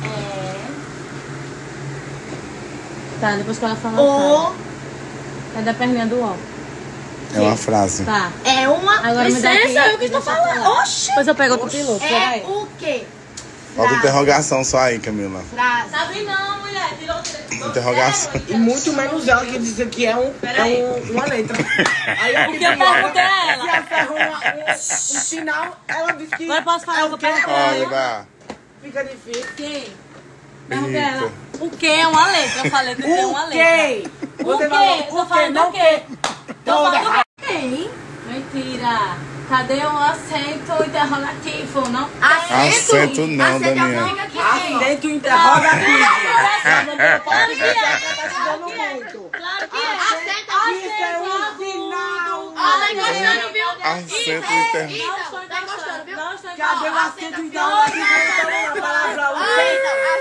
Tá, depois que ela fala. O. É da perninha do ó. É uma frase. Tá. É uma. Agora me dá aqui. Licença, eu que estou falando. Oxi. Depois eu pego outro piloto. É Peraí. o quê? Falta interrogação só aí, Camila. Frase. Sabe não, mulher. Tirou. Interrogação. E muito menos ela que diz que é uma letra. Aí eu Porque eu perguntei a ela. Se ela ferrou um sinal, ela disse que. Agora eu posso falar é que o eu quê? perguntei a Olha, ela. vá. Fica difícil. Quem? Perguntei a Eita. ela. O que é uma letra? Eu falei que é uma O letra. quê? O Você quê? falou Eu tô o quê? falando Não do quê? Tô Toda falando do errada. quê? Mentira. Cadê o acento interrogativo, não? Acento não, Daniela. Acento interrogativo. Claro que é. Tá te dando muito. Claro que é. Isso é um sinal. Tá encostando, viu? Acento interrogativo. Não estou encostando, viu? Não estou Cadê o encostando. acento interrogativo? Então, a palavra o quê?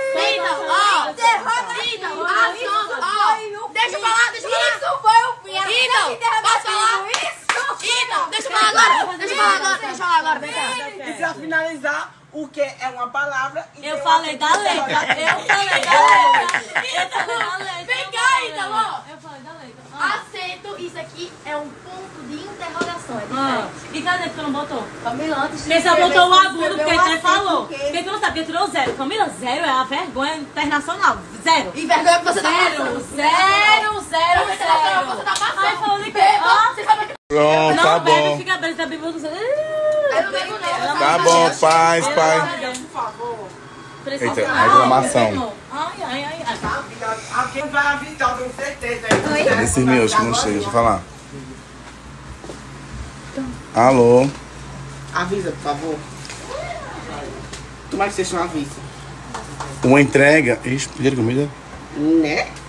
Deixa eu falar. Isso foi o fim. Então, posso falar? Então, deixa eu falar agora. Vem cá. E pra finalizar, o que é uma palavra. e Eu tem um falei da acento letra. interrogativo. Eu falei da letra. Eu falei da letra. Vem cá, então, ó. Eu falei da letra. Acento, isso aqui é um ponto de interrogação. É Ah, diferente. e cadê que tu não botou? Camila, antes de Porque só escrever, botou o você agudo, escreveu porque um ele acento, falou. o quê? Porque tu não sabe, porque tirou zero. Camila, zero é a vergonha internacional. Zero. E vergonha que você tá Zero, passando. zero. Você tá passando. Ai, falou de quê? Você sabe que Pronto, Não tá bebe, bom. fica bem, tá bebendo. eu não bebo não. Tá bom, paz, pai. Por favor. Eita, reclamação. Ai. Alguém vai avisar, eu tenho certeza. Esse meus que não chega, deixa eu falar. Alô? Avisa, por favor. Tomara que vocês não avisem. Uma entrega. Ixi, pediram comida? Né?